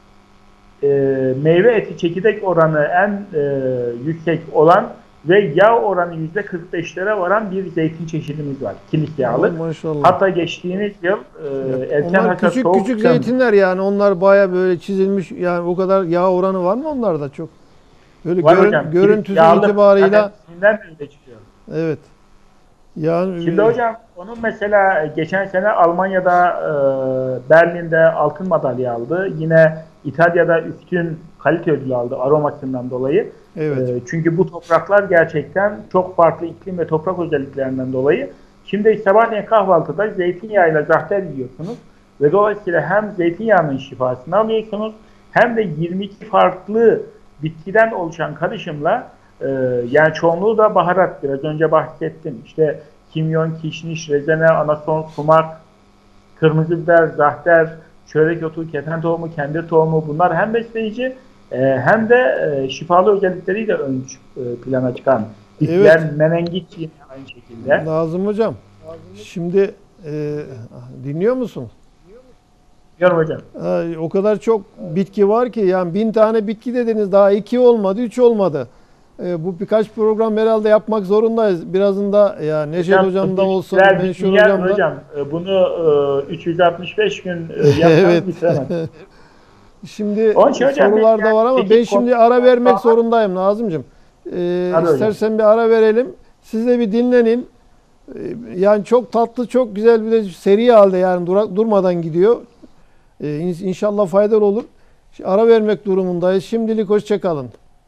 meyve eti çekirdek oranı en yüksek olan ve yağ oranı %45'lere varan bir zeytin çeşidimiz var. Kilit yağlı. Maşallah. Hatta geçtiğimiz yıl erken Onlar hasat küçük soğuk küçük tutan- zeytinler, yani onlar baya böyle çizilmiş, yani o kadar yağ oranı var mı onlarda çok? Böyle var hocam. görüntüsü Kilit yağlı itibarıyla zaten içinden böyle çıkıyor. evet. Yani Şimdi hocam onun mesela geçen sene Almanya'da Berlin'de altın madalya aldı. Yine İtalya'da üstün kalite ödülü aldı aromasından dolayı. evet. Çünkü bu topraklar gerçekten çok farklı iklim ve toprak özelliklerinden dolayı. Şimdi sabahleyin kahvaltıda zeytinyağıyla zahter yiyorsunuz ve dolayısıyla hem zeytinyağının şifasını alıyorsunuz hem de 22 farklı bitkiden oluşan karışımla yani çoğunluğu da baharat. Biraz önce bahsettim. İşte kimyon, kişniş, rezene, anason, sumak, kırmızı biber, zahter, çörek otu, keten tohumu, kendir tohumu bunlar hem besleyici hem de şifalı özellikleriyle ön plana çıkan bitkiler. Evet. Menengiç yine aynı şekilde. Nazım hocam, şimdi dinliyor musun? Diyorum hocam. O kadar çok bitki var ki, yani 1000 tane bitki dediniz, daha 2 olmadı, 3 olmadı. Bu birkaç program herhalde yapmak zorundayız. Birazında ya Neşet hocam da olsun, Menşur hocam da. Hocam bunu 365 gün yapmam Evet. bitiremez. Şimdi Onun için hocam sorular da var ama peki ben şimdi ara vermek daha- zorundayım Nazımcığım. hocam. İstersen bir ara verelim. Siz de bir dinlenin. Yani çok tatlı, çok güzel bir de seri halde, yani durmadan gidiyor. İnşallah faydalı olur. Ara vermek durumundayız. Şimdilik hoşça kalın.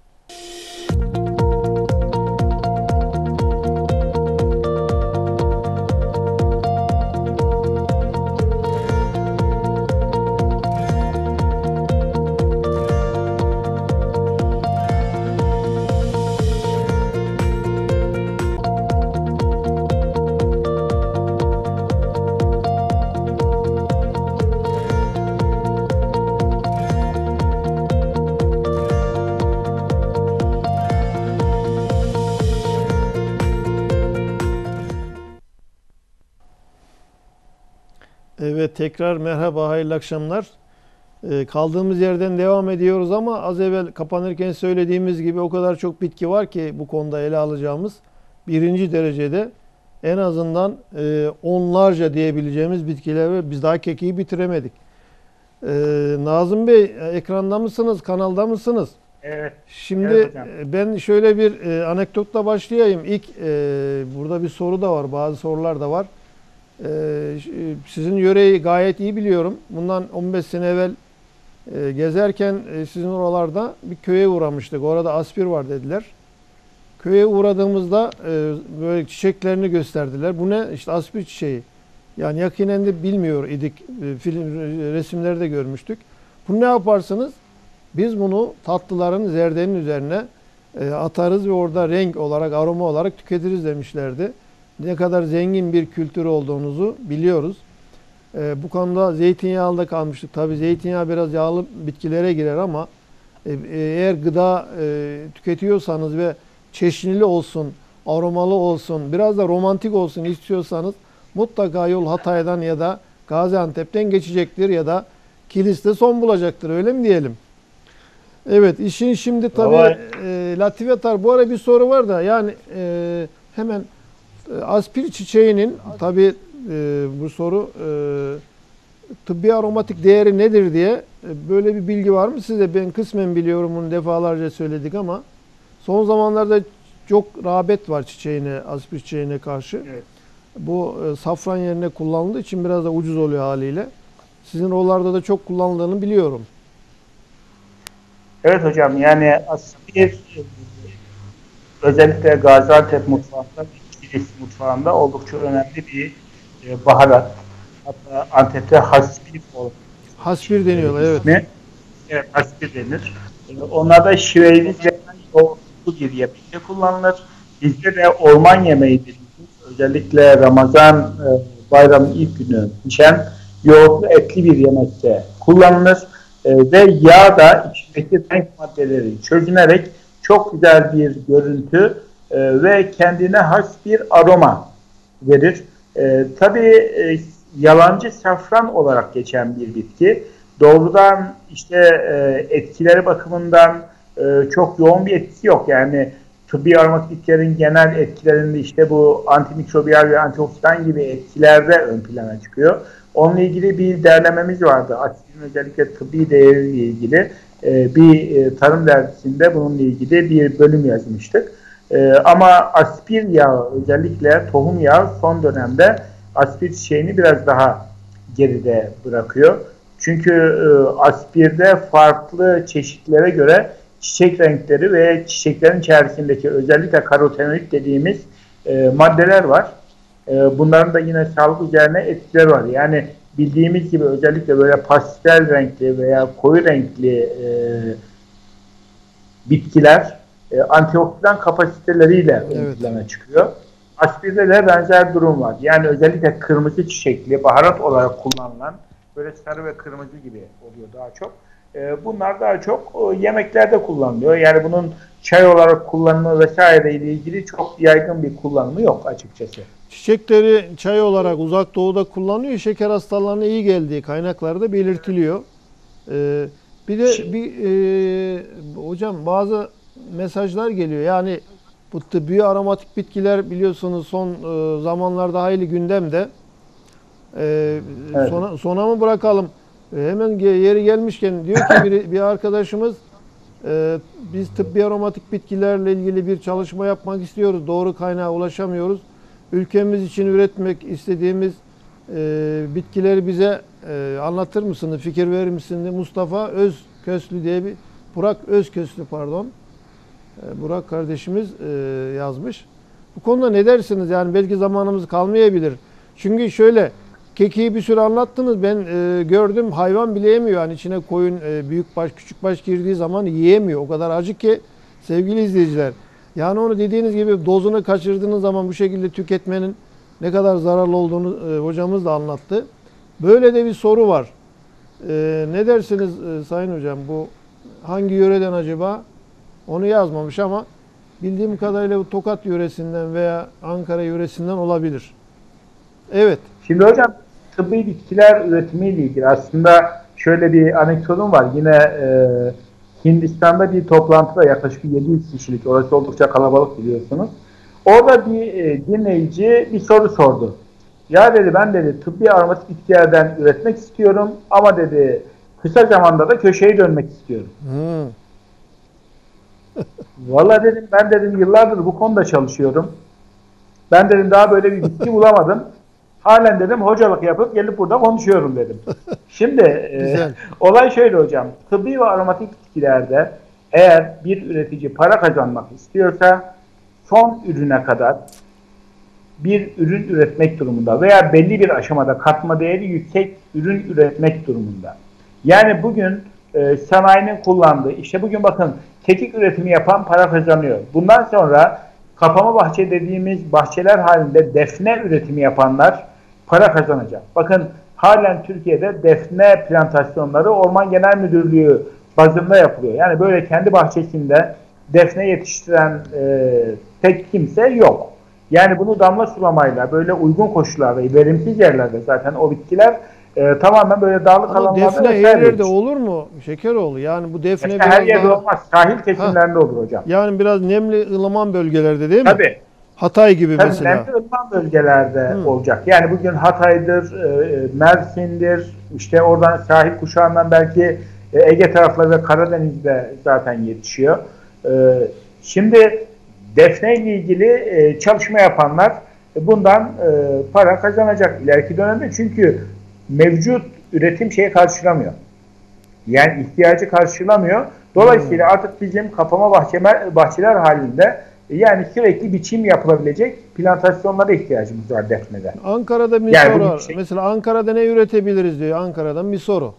Evet, tekrar merhaba, hayırlı akşamlar. Kaldığımız yerden devam ediyoruz ama az evvel kapanırken söylediğimiz gibi o kadar çok bitki var ki bu konuda ele alacağımız, birinci derecede en azından onlarca diyebileceğimiz bitkiler var. Biz daha kekiği bitiremedik. Nazım Bey, ekranda mısınız, kanalda mısınız? Evet. Şimdi Evet hocam. ben şöyle bir anekdotla başlayayım. İlk burada bir soru da var, bazı sorular da var. Sizin yöreyi gayet iyi biliyorum. Bundan 15 sene evvel gezerken sizin oralarda bir köye uğramıştık. Orada aspir var dediler. Köye uğradığımızda böyle çiçeklerini gösterdiler. Bu ne? İşte aspir çiçeği. Yani yakinen de bilmiyor idik. Film resimlerde görmüştük. Bunu ne yaparsınız? Biz bunu tatlıların zerdenin üzerine atarız ve orada renk olarak, aroma olarak tüketiriz demişlerdi. Ne kadar zengin bir kültür olduğumuzu biliyoruz. Bu konuda zeytinyağında kalmıştık. Tabii zeytinyağı biraz yağlı bitkilere girer ama eğer gıda tüketiyorsanız ve çeşnili olsun, aromalı olsun, biraz da romantik olsun istiyorsanız mutlaka yol Hatay'dan ya da Gaziantep'ten geçecektir ya da Kilis'te son bulacaktır. Öyle mi diyelim? Evet, işin şimdi tabii latife tar. Bu ara bir soru var da yani hemen aspir çiçeğinin tabii bu soru tıbbi aromatik değeri nedir diye böyle bir bilgi var mı size? Ben kısmen biliyorum, bunu defalarca söyledik ama son zamanlarda çok rağbet var çiçeğine, aspir çiçeğine karşı. Evet. Bu safran yerine kullanıldığı için biraz da ucuz oluyor haliyle. Sizin oralarda da çok kullanıldığını biliyorum. Evet hocam, yani aspir özellikle Gaziantep mutfağında, Kilis mutfağında oldukça önemli bir baharat. Hatta Antep'te haspir olarak Haspir deniyorlar, evet. ismi. Evet, haspir denir. Onlarda şiveyli ve yoğurtlu bir yemekte kullanılır. Bizde de orman yemeği dediğimiz, özellikle Ramazan bayramının ilk günü pişen yoğurtlu etli bir yemekte kullanılır. Ve yağ da içindeki renk maddeleri çözünerek çok güzel bir görüntü ve kendine has bir aroma verir. Tabii yalancı safran olarak geçen bir bitki. Doğrudan işte etkileri bakımından çok yoğun bir etkisi yok. Yani tıbbi aromatik bitkilerin genel etkilerinde işte bu antimikrobiyal ve antioksidan gibi etkilerde ön plana çıkıyor. Onunla ilgili bir derlememiz vardı. Aspirin özellikle tıbbi değeriyle ilgili bir tarım dergisinde bununla ilgili bir bölüm yazmıştık. Ama aspir yağı, özellikle tohum yağı son dönemde aspir çiçeğini biraz daha geride bırakıyor. Çünkü aspirde farklı çeşitlere göre çiçek renkleri ve çiçeklerin içerisindeki özellikle karotenoid dediğimiz maddeler var. Bunların da yine sağlık üzerine etkileri var. Yani bildiğimiz gibi özellikle böyle pastel renkli veya koyu renkli bitkiler antioksidan kapasiteleriyle ön plana çıkıyor. Aspirde de benzer durum var. Yani özellikle kırmızı çiçekli, baharat olarak kullanılan, böyle sarı ve kırmızı gibi oluyor daha çok. Bunlar daha çok yemeklerde kullanılıyor. Yani bunun çay olarak kullanımı vesaire ile ilgili çok yaygın bir kullanımı yok açıkçası. Çiçekleri çay olarak Uzak Doğu'da kullanılıyor. Şeker hastalarına iyi geldiği kaynaklarda belirtiliyor. Bir de hocam bazı mesajlar geliyor. Yani bu tıbbi aromatik bitkiler biliyorsunuz son zamanlarda hayli gündemde. Evet. Sona mı bırakalım? Hemen yeri gelmişken diyor ki bir arkadaşımız biz tıbbi aromatik bitkilerle ilgili bir çalışma yapmak istiyoruz. Doğru kaynağa ulaşamıyoruz. Ülkemiz için üretmek istediğimiz bitkileri bize anlatır mısınız? Fikir verir misiniz? Mustafa Özköslü diye Burak Özköslü pardon. Burak kardeşimiz yazmış. Bu konuda ne dersiniz? Yani belki zamanımız kalmayabilir. Çünkü şöyle kekiği bir süre anlattınız. Ben gördüm, hayvan bile yemiyor. Yani içine koyun büyükbaş, küçükbaş girdiği zaman yiyemiyor. O kadar acı ki sevgili izleyiciler. Yani onu dediğiniz gibi dozunu kaçırdığınız zaman bu şekilde tüketmenin ne kadar zararlı olduğunu hocamız da anlattı. Böyle de bir soru var. Ne dersiniz Sayın Hocam? Bu hangi yöreden acaba? Onu yazmamış ama bildiğim kadarıyla bu Tokat yöresinden veya Ankara yöresinden olabilir. Evet. Şimdi hocam tıbbi bitkiler üretimiyle ilgili aslında şöyle bir anekdotum var. Yine Hindistan'da bir toplantıda yaklaşık 700 kişilik, orası oldukça kalabalık biliyorsunuz. Orada bir dinleyici bir soru sordu. Ya dedi ben dedi tıbbi aromatik bitkilerden üretmek istiyorum ama dedi kısa zamanda da köşeyi dönmek istiyorum. Valla dedim ben dedim yıllardır bu konuda çalışıyorum. Ben dedim daha böyle bir bitki bulamadım. Halen dedim hocalık yapıp gelip burada konuşuyorum dedim. Şimdi olay şöyle hocam. Tıbbi ve aromatik bitkilerde eğer bir üretici para kazanmak istiyorsa son ürüne kadar bir ürün üretmek durumunda veya belli bir aşamada katma değeri yüksek ürün üretmek durumunda. Yani bugün sanayinin kullandığı, işte bugün bakın kekik üretimi yapan para kazanıyor. Bundan sonra kapama bahçe dediğimiz bahçeler halinde defne üretimi yapanlar para kazanacak. Bakın halen Türkiye'de defne plantasyonları Orman Genel Müdürlüğü bazında yapılıyor. Yani böyle kendi bahçesinde defne yetiştiren tek kimse yok. Yani bunu damla sulamayla böyle uygun koşullarda, verimsiz yerlerde zaten o bitkiler tamamen böyle dağlık Ama alanlarda defne her vesaire yerde yetişiyor. olur mu Şekeroğlu? Yani bu defne Defne her biraz yerde daha olmaz. Sahil kesimlerinde olur hocam. yani biraz nemli ılıman bölgelerde değil mi? Tabii. Hatay gibi Tabii mesela. nemli ılıman bölgelerde Hı. olacak. Yani bugün Hatay'dır, Mersin'dir, işte oradan sahil kuşağından belki Ege tarafları ve Karadeniz'de zaten yetişiyor. E, Şimdi defne ile ilgili çalışma yapanlar bundan para kazanacak ileriki dönemde. Çünkü mevcut üretim şeyi karşılamıyor. Yani ihtiyacı karşılamıyor. Dolayısıyla artık bizim kapama bahçeler halinde yani sürekli biçim yapılabilecek plantasyonlara ihtiyacımız var defnede. Ankara'da bir Yani soru bugün var. Mesela Ankara'da ne üretebiliriz diyor. Ankara'dan bir soru.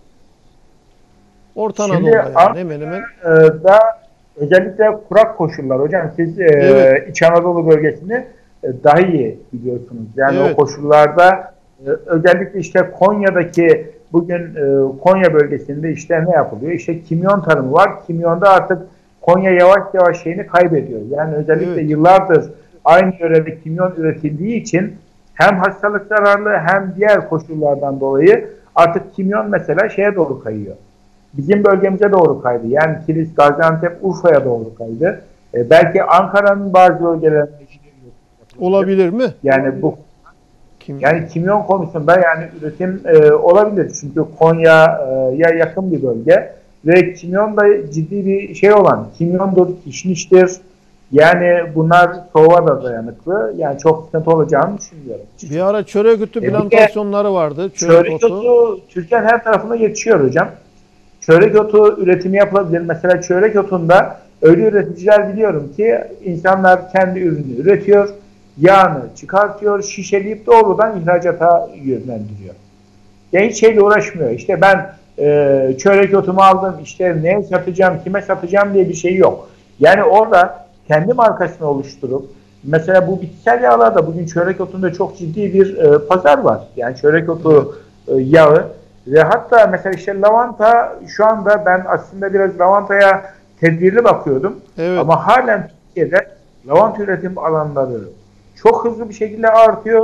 Orta şimdi Anadolu'da yani hemen hemen. Ankara'da özellikle kurak koşullar hocam siz Evet. İç Anadolu bölgesini daha iyi biliyorsunuz. Yani o Evet. koşullarda özellikle işte Konya'daki bugün Konya bölgesinde işte ne yapılıyor? İşte kimyon tarımı var. Kimyonda artık Konya yavaş yavaş şeyini kaybediyor. Yani özellikle Evet. yıllardır aynı yörede kimyon üretildiği için hem hastalık zararlı hem diğer koşullardan dolayı artık kimyon mesela şeye doğru kayıyor. Bizim bölgemize doğru kaydı. Yani Kilis, Gaziantep, Urfa'ya doğru kaydı. Belki Ankara'nın bazı bölgelerinde Olabilir mi? yani bu Kim? yani kimyon konusunda yani üretim olabilir. Çünkü Konya'ya yakın bir bölge ve kimyon da ciddi bir şey olan kimyondur, kişniştir. Yani bunlar soğuğa da dayanıklı. Yani çok sıkıntı olacağını düşünmüyorum. Bir ara çörek otu Bir de plantasyonları vardı. Çörek çörek otu. otu Türkiye'nin her tarafında yetişiyor hocam. Çörek otu üretimi yapılabilir. Mesela çörek otunda öyle üreticiler biliyorum ki insanlar kendi ürünü üretiyor, yağını çıkartıyor, şişeleyip doğrudan ihracata yönlendiriyor. Yani hiç şeyle uğraşmıyor. İşte ben çörek otumu aldım, işte neye satacağım, kime satacağım diye bir şey yok. Yani orada kendi markasını oluşturup, mesela bu bitkisel yağlarda bugün çörek otunda çok ciddi bir pazar var. Yani çörek otu yağı ve hatta mesela işte lavanta şu anda ben aslında biraz lavantaya tedbirli bakıyordum. Evet. Ama halen Türkiye'de lavanta üretim alanları çok hızlı bir şekilde artıyor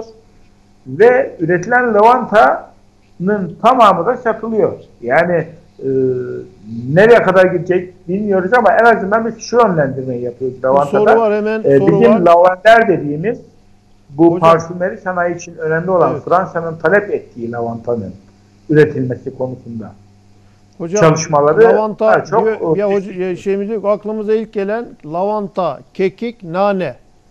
ve üretilen lavantanın tamamı da satılıyor. Yani e, nereye kadar gidecek bilmiyoruz ama en azından biz şu yönlendirmeyi yapıyoruz Bir soru lavantada. var hemen. Soru var. Bizim lavender dediğimiz bu Hocam. parfümeri sanayi için önemli olan Evet. Fransa'nın talep ettiği lavantanın üretilmesi konusunda Hocam çalışmaları lavanta çok şeyimiz yok. Aklımıza ilk gelen lavanta, kekik, nane.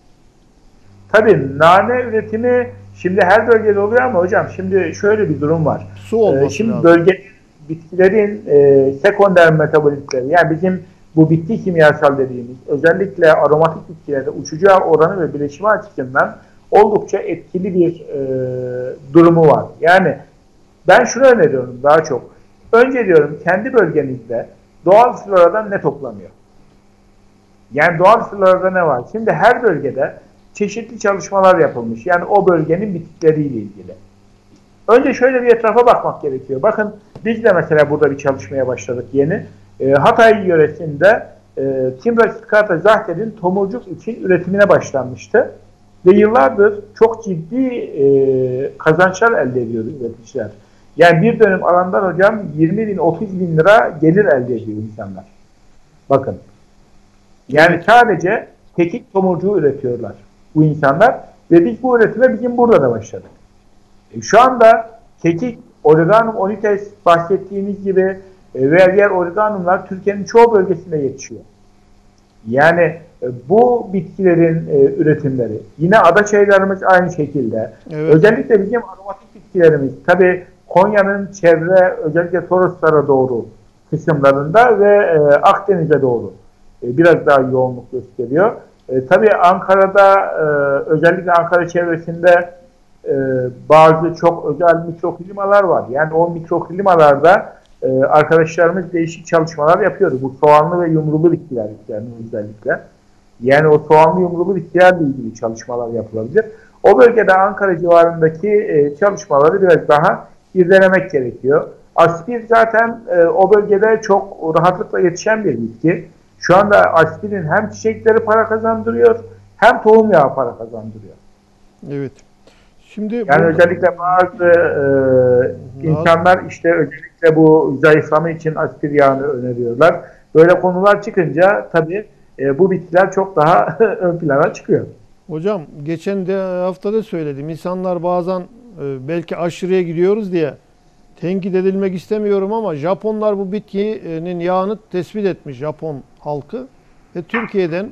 tabii nane üretimi şimdi her bölgede oluyor ama hocam şimdi şöyle bir durum var. Su olması Şimdi lazım. bölgenin bitkilerin sekonder metabolitleri yani bizim bu bitki kimyasal dediğimiz özellikle aromatik bitkilerde uçucu oranı ve bileşimi açısından oldukça etkili bir durumu var. Yani ben şunu öneriyorum daha çok. Önce diyorum kendi bölgenizde doğal floradan ne toplanıyor? Yani doğal florada ne var? Şimdi her bölgede çeşitli çalışmalar yapılmış. Yani o bölgenin bitkileriyle ilgili. Önce şöyle bir etrafa bakmak gerekiyor. Bakın biz de mesela burada bir çalışmaya başladık yeni. Hatay yöresinde Timra Stikata Zahter'in tomurcuk için üretimine başlanmıştı. Ve yıllardır çok ciddi kazançlar elde ediyordu üreticiler. Yani bir dönüm alandan hocam 20 bin 30 bin lira gelir elde ediyor insanlar. Bakın. Yani sadece kekik tomurcuğu üretiyorlar bu insanlar. Ve biz bu üretime bizim burada da başladık. Şu anda kekik, Origanum onites bahsettiğimiz gibi veya diğer origanumlar Türkiye'nin çoğu bölgesinde yetişiyor. Yani bu bitkilerin üretimleri, yine adaçaylarımız aynı şekilde. Evet. Özellikle bizim aromatik bitkilerimiz, tabii Konya'nın çevre, özellikle Toroslara doğru kısımlarında ve Akdeniz'e doğru biraz daha yoğunluk gösteriyor. Tabii Ankara'da özellikle Ankara çevresinde bazı çok özel mikroklimalar var. Yani o mikroklimalarda arkadaşlarımız değişik çalışmalar yapıyordu. Bu soğanlı ve yumrulu bitkiler yani özellikle. Yani o soğanlı yumrulu bitkilerle ilgili çalışmalar yapılabilir. O bölgede Ankara civarındaki çalışmaları biraz daha irdelemek gerekiyor. Aspir zaten o bölgede çok rahatlıkla yetişen bir bitki. Şu anda aspirin hem çiçekleri para kazandırıyor hem tohum yağı para kazandırıyor. Evet. Şimdi Yani özellikle bazı insanlar işte özellikle bu zayıflama için aspir yağını öneriyorlar. Böyle konular çıkınca tabii bu bitkiler çok daha ön plana çıkıyor. hocam geçen de haftada söyledim. İnsanlar bazen belki aşırıya gidiyoruz diye tenkit edilmek istemiyorum ama Japonlar bu bitkinin yağını tespit etmiş, Japon halkı. Ve Türkiye'den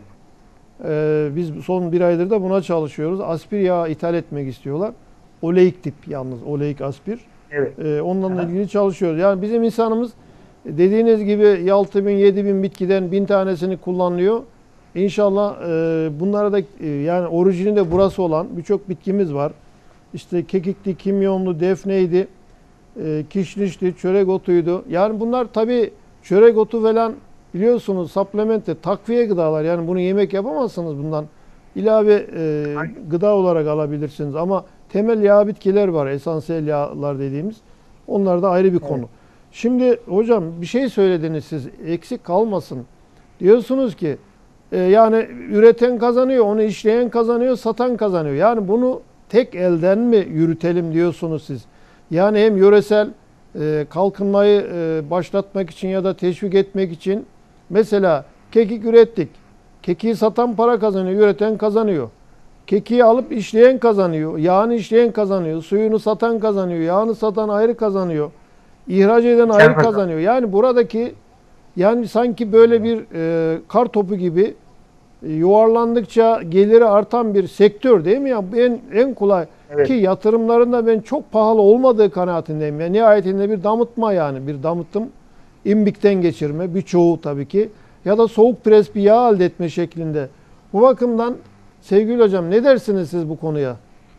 biz son bir aydır da buna çalışıyoruz. Aspir yağı ithal etmek istiyorlar. Oleik tip yalnız, oleik aspir. Evet. Onunla ilgili çalışıyoruz. Yani bizim insanımız dediğiniz gibi 6 bin 7 bin bitkiden 1000 tanesini kullanıyor. İnşallah bunlara da yani orijini de burası olan birçok bitkimiz var. İşte kekikli, kimyonlu, defneydi, kişnişti, çörek otuydu. Yani bunlar tabii çörek otu falan biliyorsunuz supplemente, takviye gıdalar. Yani bunu yemek yapamazsınız bundan. İlave gıda olarak alabilirsiniz. Ama temel yağ bitkiler var, esansiyel yağlar dediğimiz. Onlar da ayrı bir konu. Evet. Şimdi hocam bir şey söylediniz siz, eksik kalmasın. Diyorsunuz ki yani üreten kazanıyor, onu işleyen kazanıyor, satan kazanıyor. Yani bunu tek elden mi yürütelim diyorsunuz siz? Yani hem yöresel kalkınmayı başlatmak için ya da teşvik etmek için mesela kekik ürettik. Kekiği satan para kazanıyor, üreten kazanıyor. Kekiği alıp işleyen kazanıyor, yağını işleyen kazanıyor, suyunu satan kazanıyor, yağını satan ayrı kazanıyor, ihraç eden ayrı kazanıyor. Yani buradaki yani sanki böyle bir kar topu gibi yuvarlandıkça geliri artan bir sektör değil mi? Ya en kolay Evet. ki yatırımlarında ben çok pahalı olmadığı kanaatindeyim. Yani nihayetinde bir damıtma yani bir damıtım, imbikten geçirme birçoğu tabii ki ya da soğuk pres bir yağ elde etme şeklinde. Bu bakımdan sevgili hocam ne dersiniz siz bu konuya?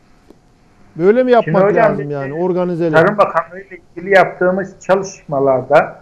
Böyle mi Şimdi yapmak hocam lazım yani organizeli? Tarım Bakanlığı ile ilgili yaptığımız çalışmalarda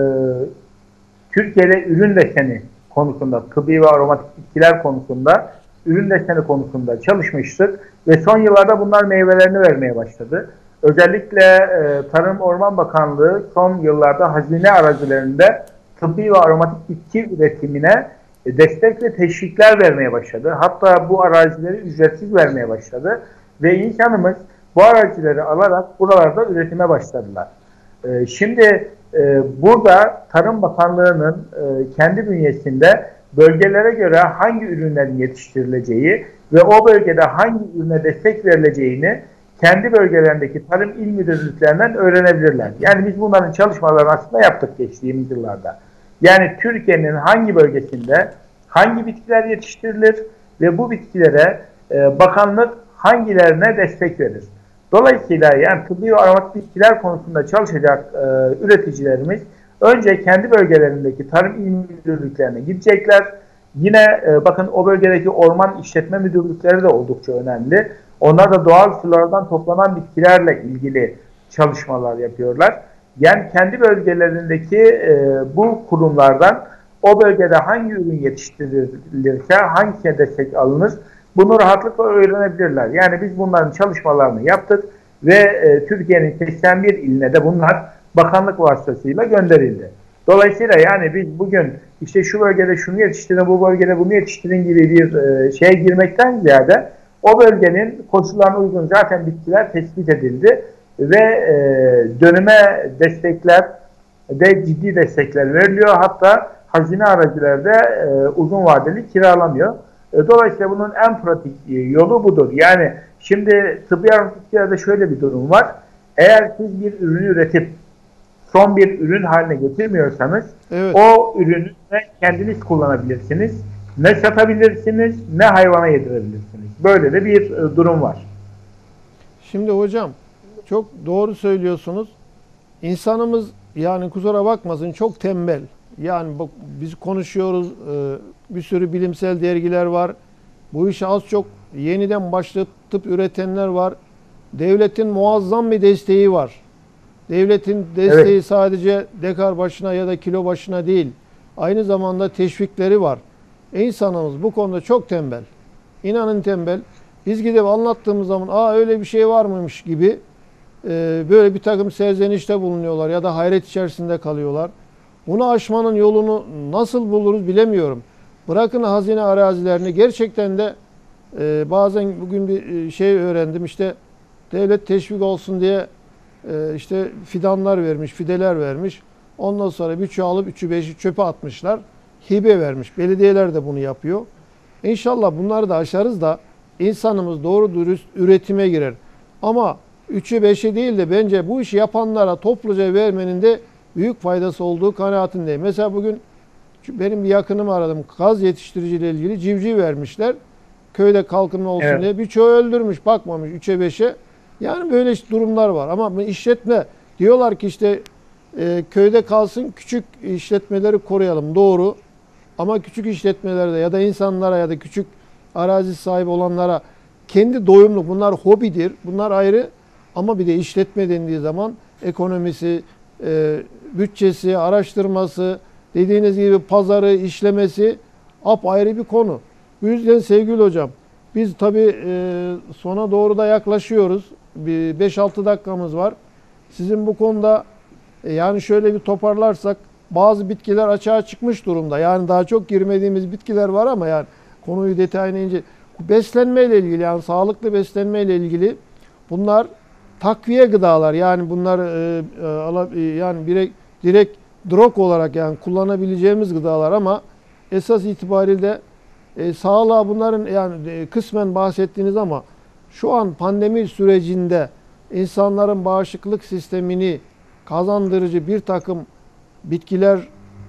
Türkiye'de ürün deseni konusunda, tıbbi ve aromatik bitkiler konusunda, ürün deseni konusunda çalışmıştık ve son yıllarda bunlar meyvelerini vermeye başladı. Özellikle Tarım Orman Bakanlığı son yıllarda hazine arazilerinde tıbbi ve aromatik bitki üretimine destek ve teşvikler vermeye başladı. Hatta bu arazileri ücretsiz vermeye başladı ve insanımız bu arazileri alarak buralarda üretime başladılar. Şimdi burada Tarım Bakanlığı'nın kendi bünyesinde bölgelere göre hangi ürünlerin yetiştirileceği ve o bölgede hangi ürüne destek verileceğini kendi bölgelerindeki tarım il müdürlüklerinden öğrenebilirler. Yani biz bunların çalışmalarını aslında yaptık geçtiğimiz yıllarda. Yani Türkiye'nin hangi bölgesinde hangi bitkiler yetiştirilir ve bu bitkilere bakanlık hangilerine destek verir. Dolayısıyla yani tıbbi ve aromatik bitkiler konusunda çalışacak üreticilerimiz önce kendi bölgelerindeki tarım il müdürlüklerine gidecekler. Yine bakın o bölgedeki orman işletme müdürlükleri de oldukça önemli. Onlar da doğal sulardan toplanan bitkilerle ilgili çalışmalar yapıyorlar. Yani kendi bölgelerindeki bu kurumlardan o bölgede hangi ürün yetiştirilirse hangisine destek alınır bunu rahatlıkla öğrenebilirler. Yani biz bunların çalışmalarını yaptık ve Türkiye'nin 81 iline de bunlar bakanlık vasıtasıyla gönderildi. Dolayısıyla yani biz bugün işte şu bölgede şunu yetiştirin, bu bölgede bunu yetiştirin gibi bir şeye girmekten ziyade o bölgenin koşullarına uygun zaten bitkiler tespit edildi ve dönüme destekler de ciddi destekler veriliyor. Hatta hazine aracılarda uzun vadeli kiralanıyor. Dolayısıyla bunun en pratik yolu budur. Yani şimdi tıbbi aromatik şöyle bir durum var. Eğer siz bir ürünü üretip son bir ürün haline getirmiyorsanız Evet. o ürünü ne kendiniz kullanabilirsiniz, ne satabilirsiniz, ne hayvana yedirebilirsiniz. Böyle de bir durum var. Şimdi hocam çok doğru söylüyorsunuz. İnsanımız yani kusura bakmasın çok tembel. Yani bak, biz konuşuyoruz, bir sürü bilimsel dergiler var. Bu işe az çok yeniden başlatıp üretenler var. Devletin muazzam bir desteği var. Devletin desteği Evet. sadece dekar başına ya da kilo başına değil. Aynı zamanda teşvikleri var. İnsanımız bu konuda çok tembel. İnanın tembel. Biz gidip anlattığımız zaman öyle bir şey var mıymış gibi böyle bir takım serzenişte bulunuyorlar ya da hayret içerisinde kalıyorlar. Bunu aşmanın yolunu nasıl buluruz bilemiyorum. Bırakın hazine arazilerini, gerçekten de bazen bugün bir şey öğrendim, işte devlet teşvik olsun diye işte fidanlar vermiş, fideler vermiş. Ondan sonra birçoğu alıp üçü beşi çöpe atmışlar. Hibe vermiş. Belediyeler de bunu yapıyor. İnşallah bunları da aşarız da insanımız doğru dürüst üretime girer. Ama üçü beşi değil de bence bu işi yapanlara topluca vermenin de büyük faydası olduğu kanaatindeyim. Mesela bugün benim bir yakınımı aradım. Kaz yetiştiriciyle ilgili civciv vermişler. Köyde kalkınma olsun Evet. diye. Birçoğu öldürmüş, bakmamış üçe beşe. Yani böyle durumlar var. Ama işletme diyorlar ki işte köyde kalsın, küçük işletmeleri koruyalım. Doğru. Ama küçük işletmelerde ya da insanlara ya da küçük arazi sahibi olanlara kendi doyumluk, bunlar hobidir. Bunlar ayrı. Ama bir de işletme dendiği zaman ekonomisi, bütçesi, araştırması, dediğiniz gibi pazarı, işlemesi apayrı bir konu. Bu yüzden sevgili hocam, biz tabii sona doğru da yaklaşıyoruz. Bir 5-6 dakikamız var. Sizin bu konuda yani şöyle bir toparlarsak, bazı bitkiler açığa çıkmış durumda. Yani daha çok girmediğimiz bitkiler var ama yani konuyu detayına ince. Beslenmeyle ilgili, yani sağlıklı beslenmeyle ilgili bunlar takviye gıdalar. Yani bunlar yani direkt drog olarak yani kullanabileceğimiz gıdalar ama esas itibariyle sağlığa bunların yani kısmen bahsettiğiniz ama şu an pandemi sürecinde insanların bağışıklık sistemini kazandırıcı bir takım bitkiler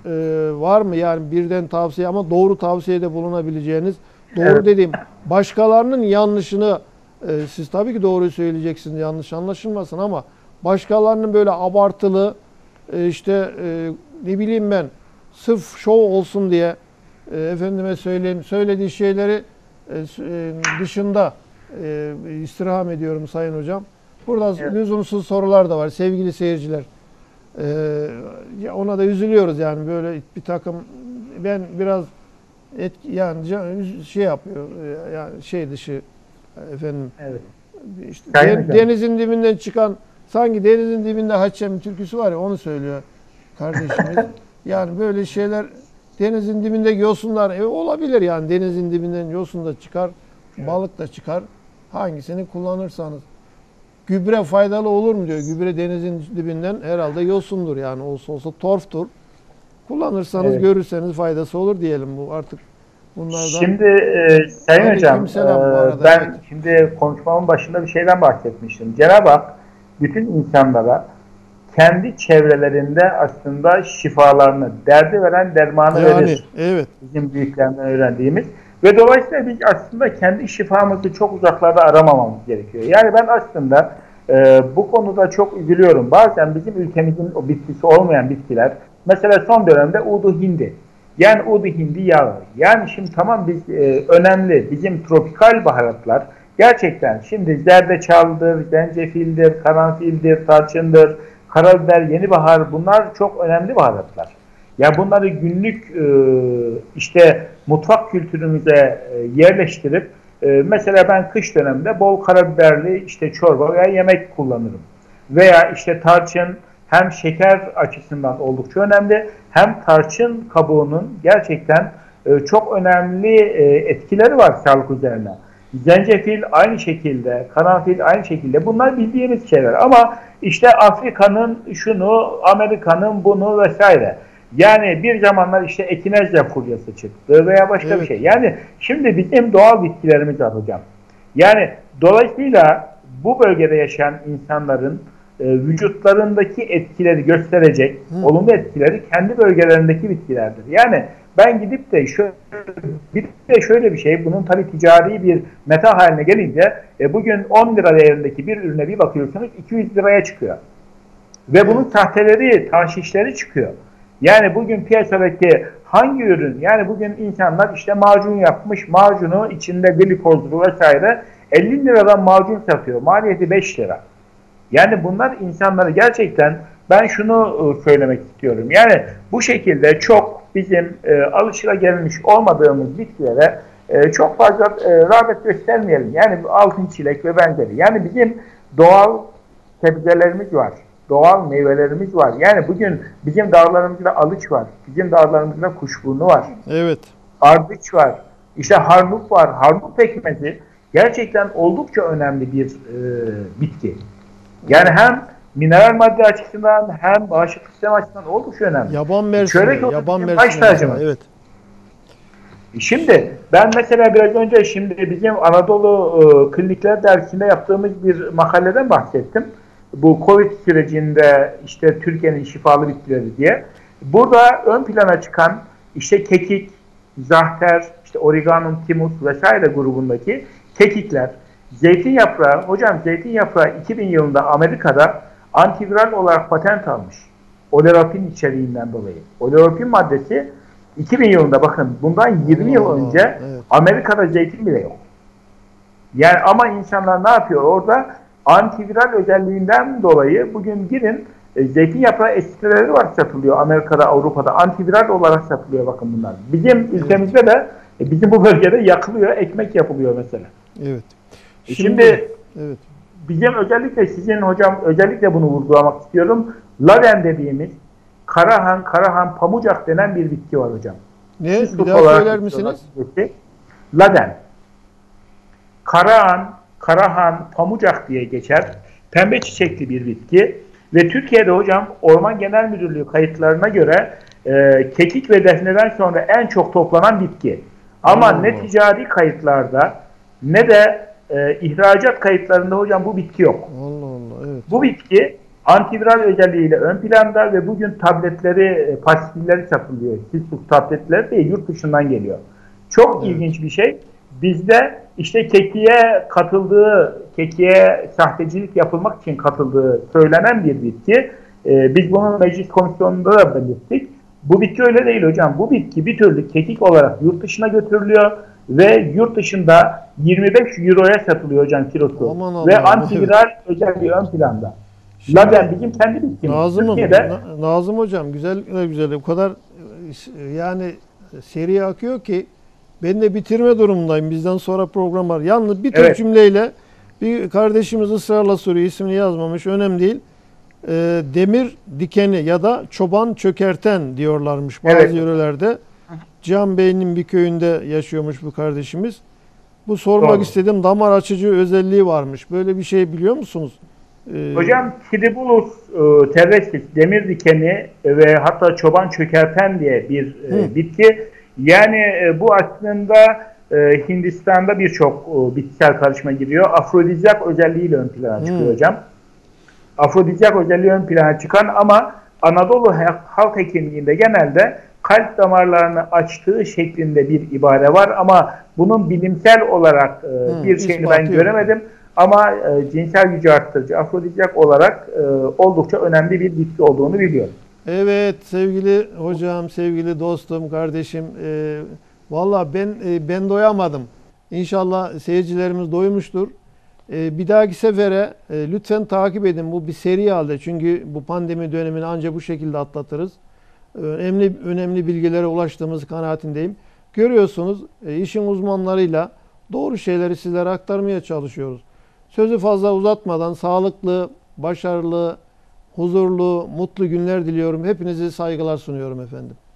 var mı? Yani birden tavsiye, ama doğru tavsiyede bulunabileceğiniz, doğru Evet. dediğim, başkalarının yanlışını siz tabii ki doğruyu söyleyeceksiniz, yanlış anlaşılmasın, ama başkalarının böyle abartılı işte ne bileyim ben, sırf şov olsun diye efendime söyleyeyim söylediği şeyleri dışında istirham ediyorum Sayın Hocam. Burada Evet. lüzumsuz sorular da var sevgili seyirciler. Ona da üzülüyoruz yani, böyle bir takım, ben biraz yani şey yapıyor yani şey dışı efendim, Evet. işte Sayın hocam. denizin dibinden çıkan, sanki denizin dibinde Haçem türküsü var ya, onu söylüyor kardeşimiz. Yani böyle şeyler, denizin dibindeki yosunlar olabilir yani, denizin dibinden yosun da çıkar, balık da çıkar. Hangisini kullanırsanız. Gübre faydalı olur mu diyor. Gübre denizin dibinden herhalde yosundur yani, olsa torftur. Kullanırsanız Evet. görürseniz faydası olur diyelim, bu artık bunlardan. Şimdi Sayın Hocam, Aleykümselam bu arada, ben evet. şimdi konuşmamın başında bir şeyden bahsetmiştim. Cenab-ı Hak bütün insanlara kendi çevrelerinde aslında şifalarını, derdi veren dermanı Yani verir. evet. Bizim büyüklerden öğrendiğimiz. Ve dolayısıyla biz aslında kendi şifamızı çok uzaklarda aramamamız gerekiyor. Yani ben aslında bu konuda çok üzülüyorum. Bazen bizim ülkemizin o bitkisi olmayan bitkiler, mesela son dönemde udu hindi. Yani udu hindi yağı. Yani şimdi tamam, biz önemli bizim tropikal baharatlar gerçekten, şimdi zerdeçaldır, zencefildir, karanfildir, tarçındır, karabiber, yenibahar, bunlar çok önemli baharatlar. Ya bunları günlük işte mutfak kültürümüze yerleştirip mesela ben kış döneminde bol karabiberli işte çorba veya yemek kullanırım. Veya işte tarçın hem şeker açısından oldukça önemli, hem tarçın kabuğunun gerçekten çok önemli etkileri var sağlık üzerine. Zencefil aynı şekilde, karanfil aynı şekilde, bunlar bildiğimiz şeyler ama işte Afrika'nın şunu, Amerika'nın bunu vesaire. Yani bir zamanlar işte ekinezya furyası çıktı veya başka Evet. bir şey. Yani şimdi bizim doğal bitkilerimiz var hocam. Yani dolayısıyla bu bölgede yaşayan insanların vücutlarındaki etkileri gösterecek, olumlu etkileri kendi bölgelerindeki bitkilerdir. Yani ben gidip de şöyle bir şey, bunun tabii ticari bir meta haline gelince bugün 10 lira değerindeki bir ürüne bir bakıyorsunuz 200 liraya çıkıyor. Ve bunun sahteleri, taşişleri çıkıyor. Yani bugün piyasadaki hangi ürün, yani bugün insanlar işte macun yapmış, macunu içinde glikozlu vesaire 50 liradan macun satıyor. Maliyeti 5 lira. Yani bunlar insanları gerçekten, ben şunu söylemek istiyorum. Yani bu şekilde çok bizim alışılagelmiş olmadığımız bitkilere çok fazla rağbet göstermeyelim. Yani altın çilek ve benzeri. Yani bizim doğal sebzelerimiz var. Doğal meyvelerimiz var. Yani bugün bizim dağlarımızda alıç var. Bizim dağlarımızda kuşburnu var. Evet. Ardıç var. İşte harnut var. Harnut pekmezi gerçekten oldukça önemli bir bitki. Yani hem mineral madde açısından hem bağışıklık sistemi açısından oldukça önemli. Yaban mersini, yaban mersini. Evet. Şimdi ben mesela biraz önce bizim Anadolu Klinikler Dergisi'nde yaptığımız bir makaleden bahsettim. Bu Covid sürecinde işte Türkiye'nin şifalı bitkileri diye. Burada ön plana çıkan işte kekik, zahter, işte Origanum timus vesaire grubundaki kekikler, zeytin yaprağı, hocam zeytin yaprağı 2000 yılında Amerika'da antiviral olarak patent almış. Oleratin içeriğinden dolayı. Oleratin maddesi 2000 yılında, bakın bundan 20 yıl önce evet, Amerika'da zeytin bile yok. Yani ama insanlar ne yapıyor orada? Antiviral özelliğinden dolayı bugün girin zeytin yaprağı esteleri var, satılıyor Amerika'da, Avrupa'da antiviral olarak satılıyor, bakın bunlar. Bizim ülkemizde de bizim bu bölgede yakılıyor, ekmek yapılıyor mesela. Evet. Şimdi evet, bizim özellikle sizin hocam özellikle bunu vurgulamak istiyorum. Laden dediğimiz Karahan, pamucak denen bir bitki var hocam. Ne? Bir daha söyler misiniz? Laden. Karahan, pamucak diye geçer. Pembe çiçekli bir bitki. Ve Türkiye'de hocam Orman Genel Müdürlüğü kayıtlarına göre kekik ve defneden sonra en çok toplanan bitki. Ama ne ticari kayıtlarda ne de ihracat kayıtlarında hocam bu bitki yok. Allah Allah, evet. Bu bitki antiviral özelliğiyle ön planda ve bugün tabletleri, pastilleri satılıyor. Silsus tabletleri de yurt dışından geliyor. Çok ilginç bir şey. Bizde işte kekiğe sahtecilik yapılmak için katıldığı söylenen bir bitki. Biz bunu meclis komisyonunda da belirttik. Bu bitki öyle değil hocam. Bu bitki bir türlü kekik olarak yurt dışına götürülüyor ve yurt dışında 25 euroya satılıyor hocam kilosu. Aman ve Allah, antiviral özelliği ön planda. Laden bizim kendi bitkimiz. Nazım hocam güzel. O kadar yani seri akıyor ki ben de bitirme durumundayım. Bizden sonra program var. Yalnız bir tek cümleyle bir kardeşimiz ısrarla soruyor. İsmini yazmamış. Önemli değil. Demir dikeni ya da çoban çökerten diyorlarmış bazı yörelerde. Cihan Bey'in bir köyünde yaşıyormuş bu kardeşimiz. Bu sormak istedim. Damar açıcı özelliği varmış. Böyle bir şey biliyor musunuz? Hocam Tribulus terrestris, demir dikeni ve hatta çoban çökerten diye bir bitki. Yani bu aslında Hindistan'da birçok bitkisel karışıma giriyor. Afrodizyak özelliğiyle ön plana çıkıyor hocam. Afrodizyak özelliği ön plana çıkan ama Anadolu halk hekimliğinde genelde kalp damarlarını açtığı şeklinde bir ibare var ama bunun bilimsel olarak bir şeyini ben göremedim. Ama cinsel gücü arttırıcı, afrodizyak olarak oldukça önemli bir bitki olduğunu biliyorum. Evet sevgili hocam, sevgili dostum, kardeşim. Valla ben doyamadım. İnşallah seyircilerimiz doymuştur. Bir dahaki sefere lütfen takip edin. Bu bir seri halde. Çünkü bu pandemi dönemini ancak bu şekilde atlatırız. Önemli bilgilere ulaştığımız kanaatindeyim. Görüyorsunuz işin uzmanlarıyla doğru şeyleri sizlere aktarmaya çalışıyoruz. Sözü fazla uzatmadan sağlıklı, başarılı, huzurlu, mutlu günler diliyorum. Hepinize saygılar sunuyorum efendim.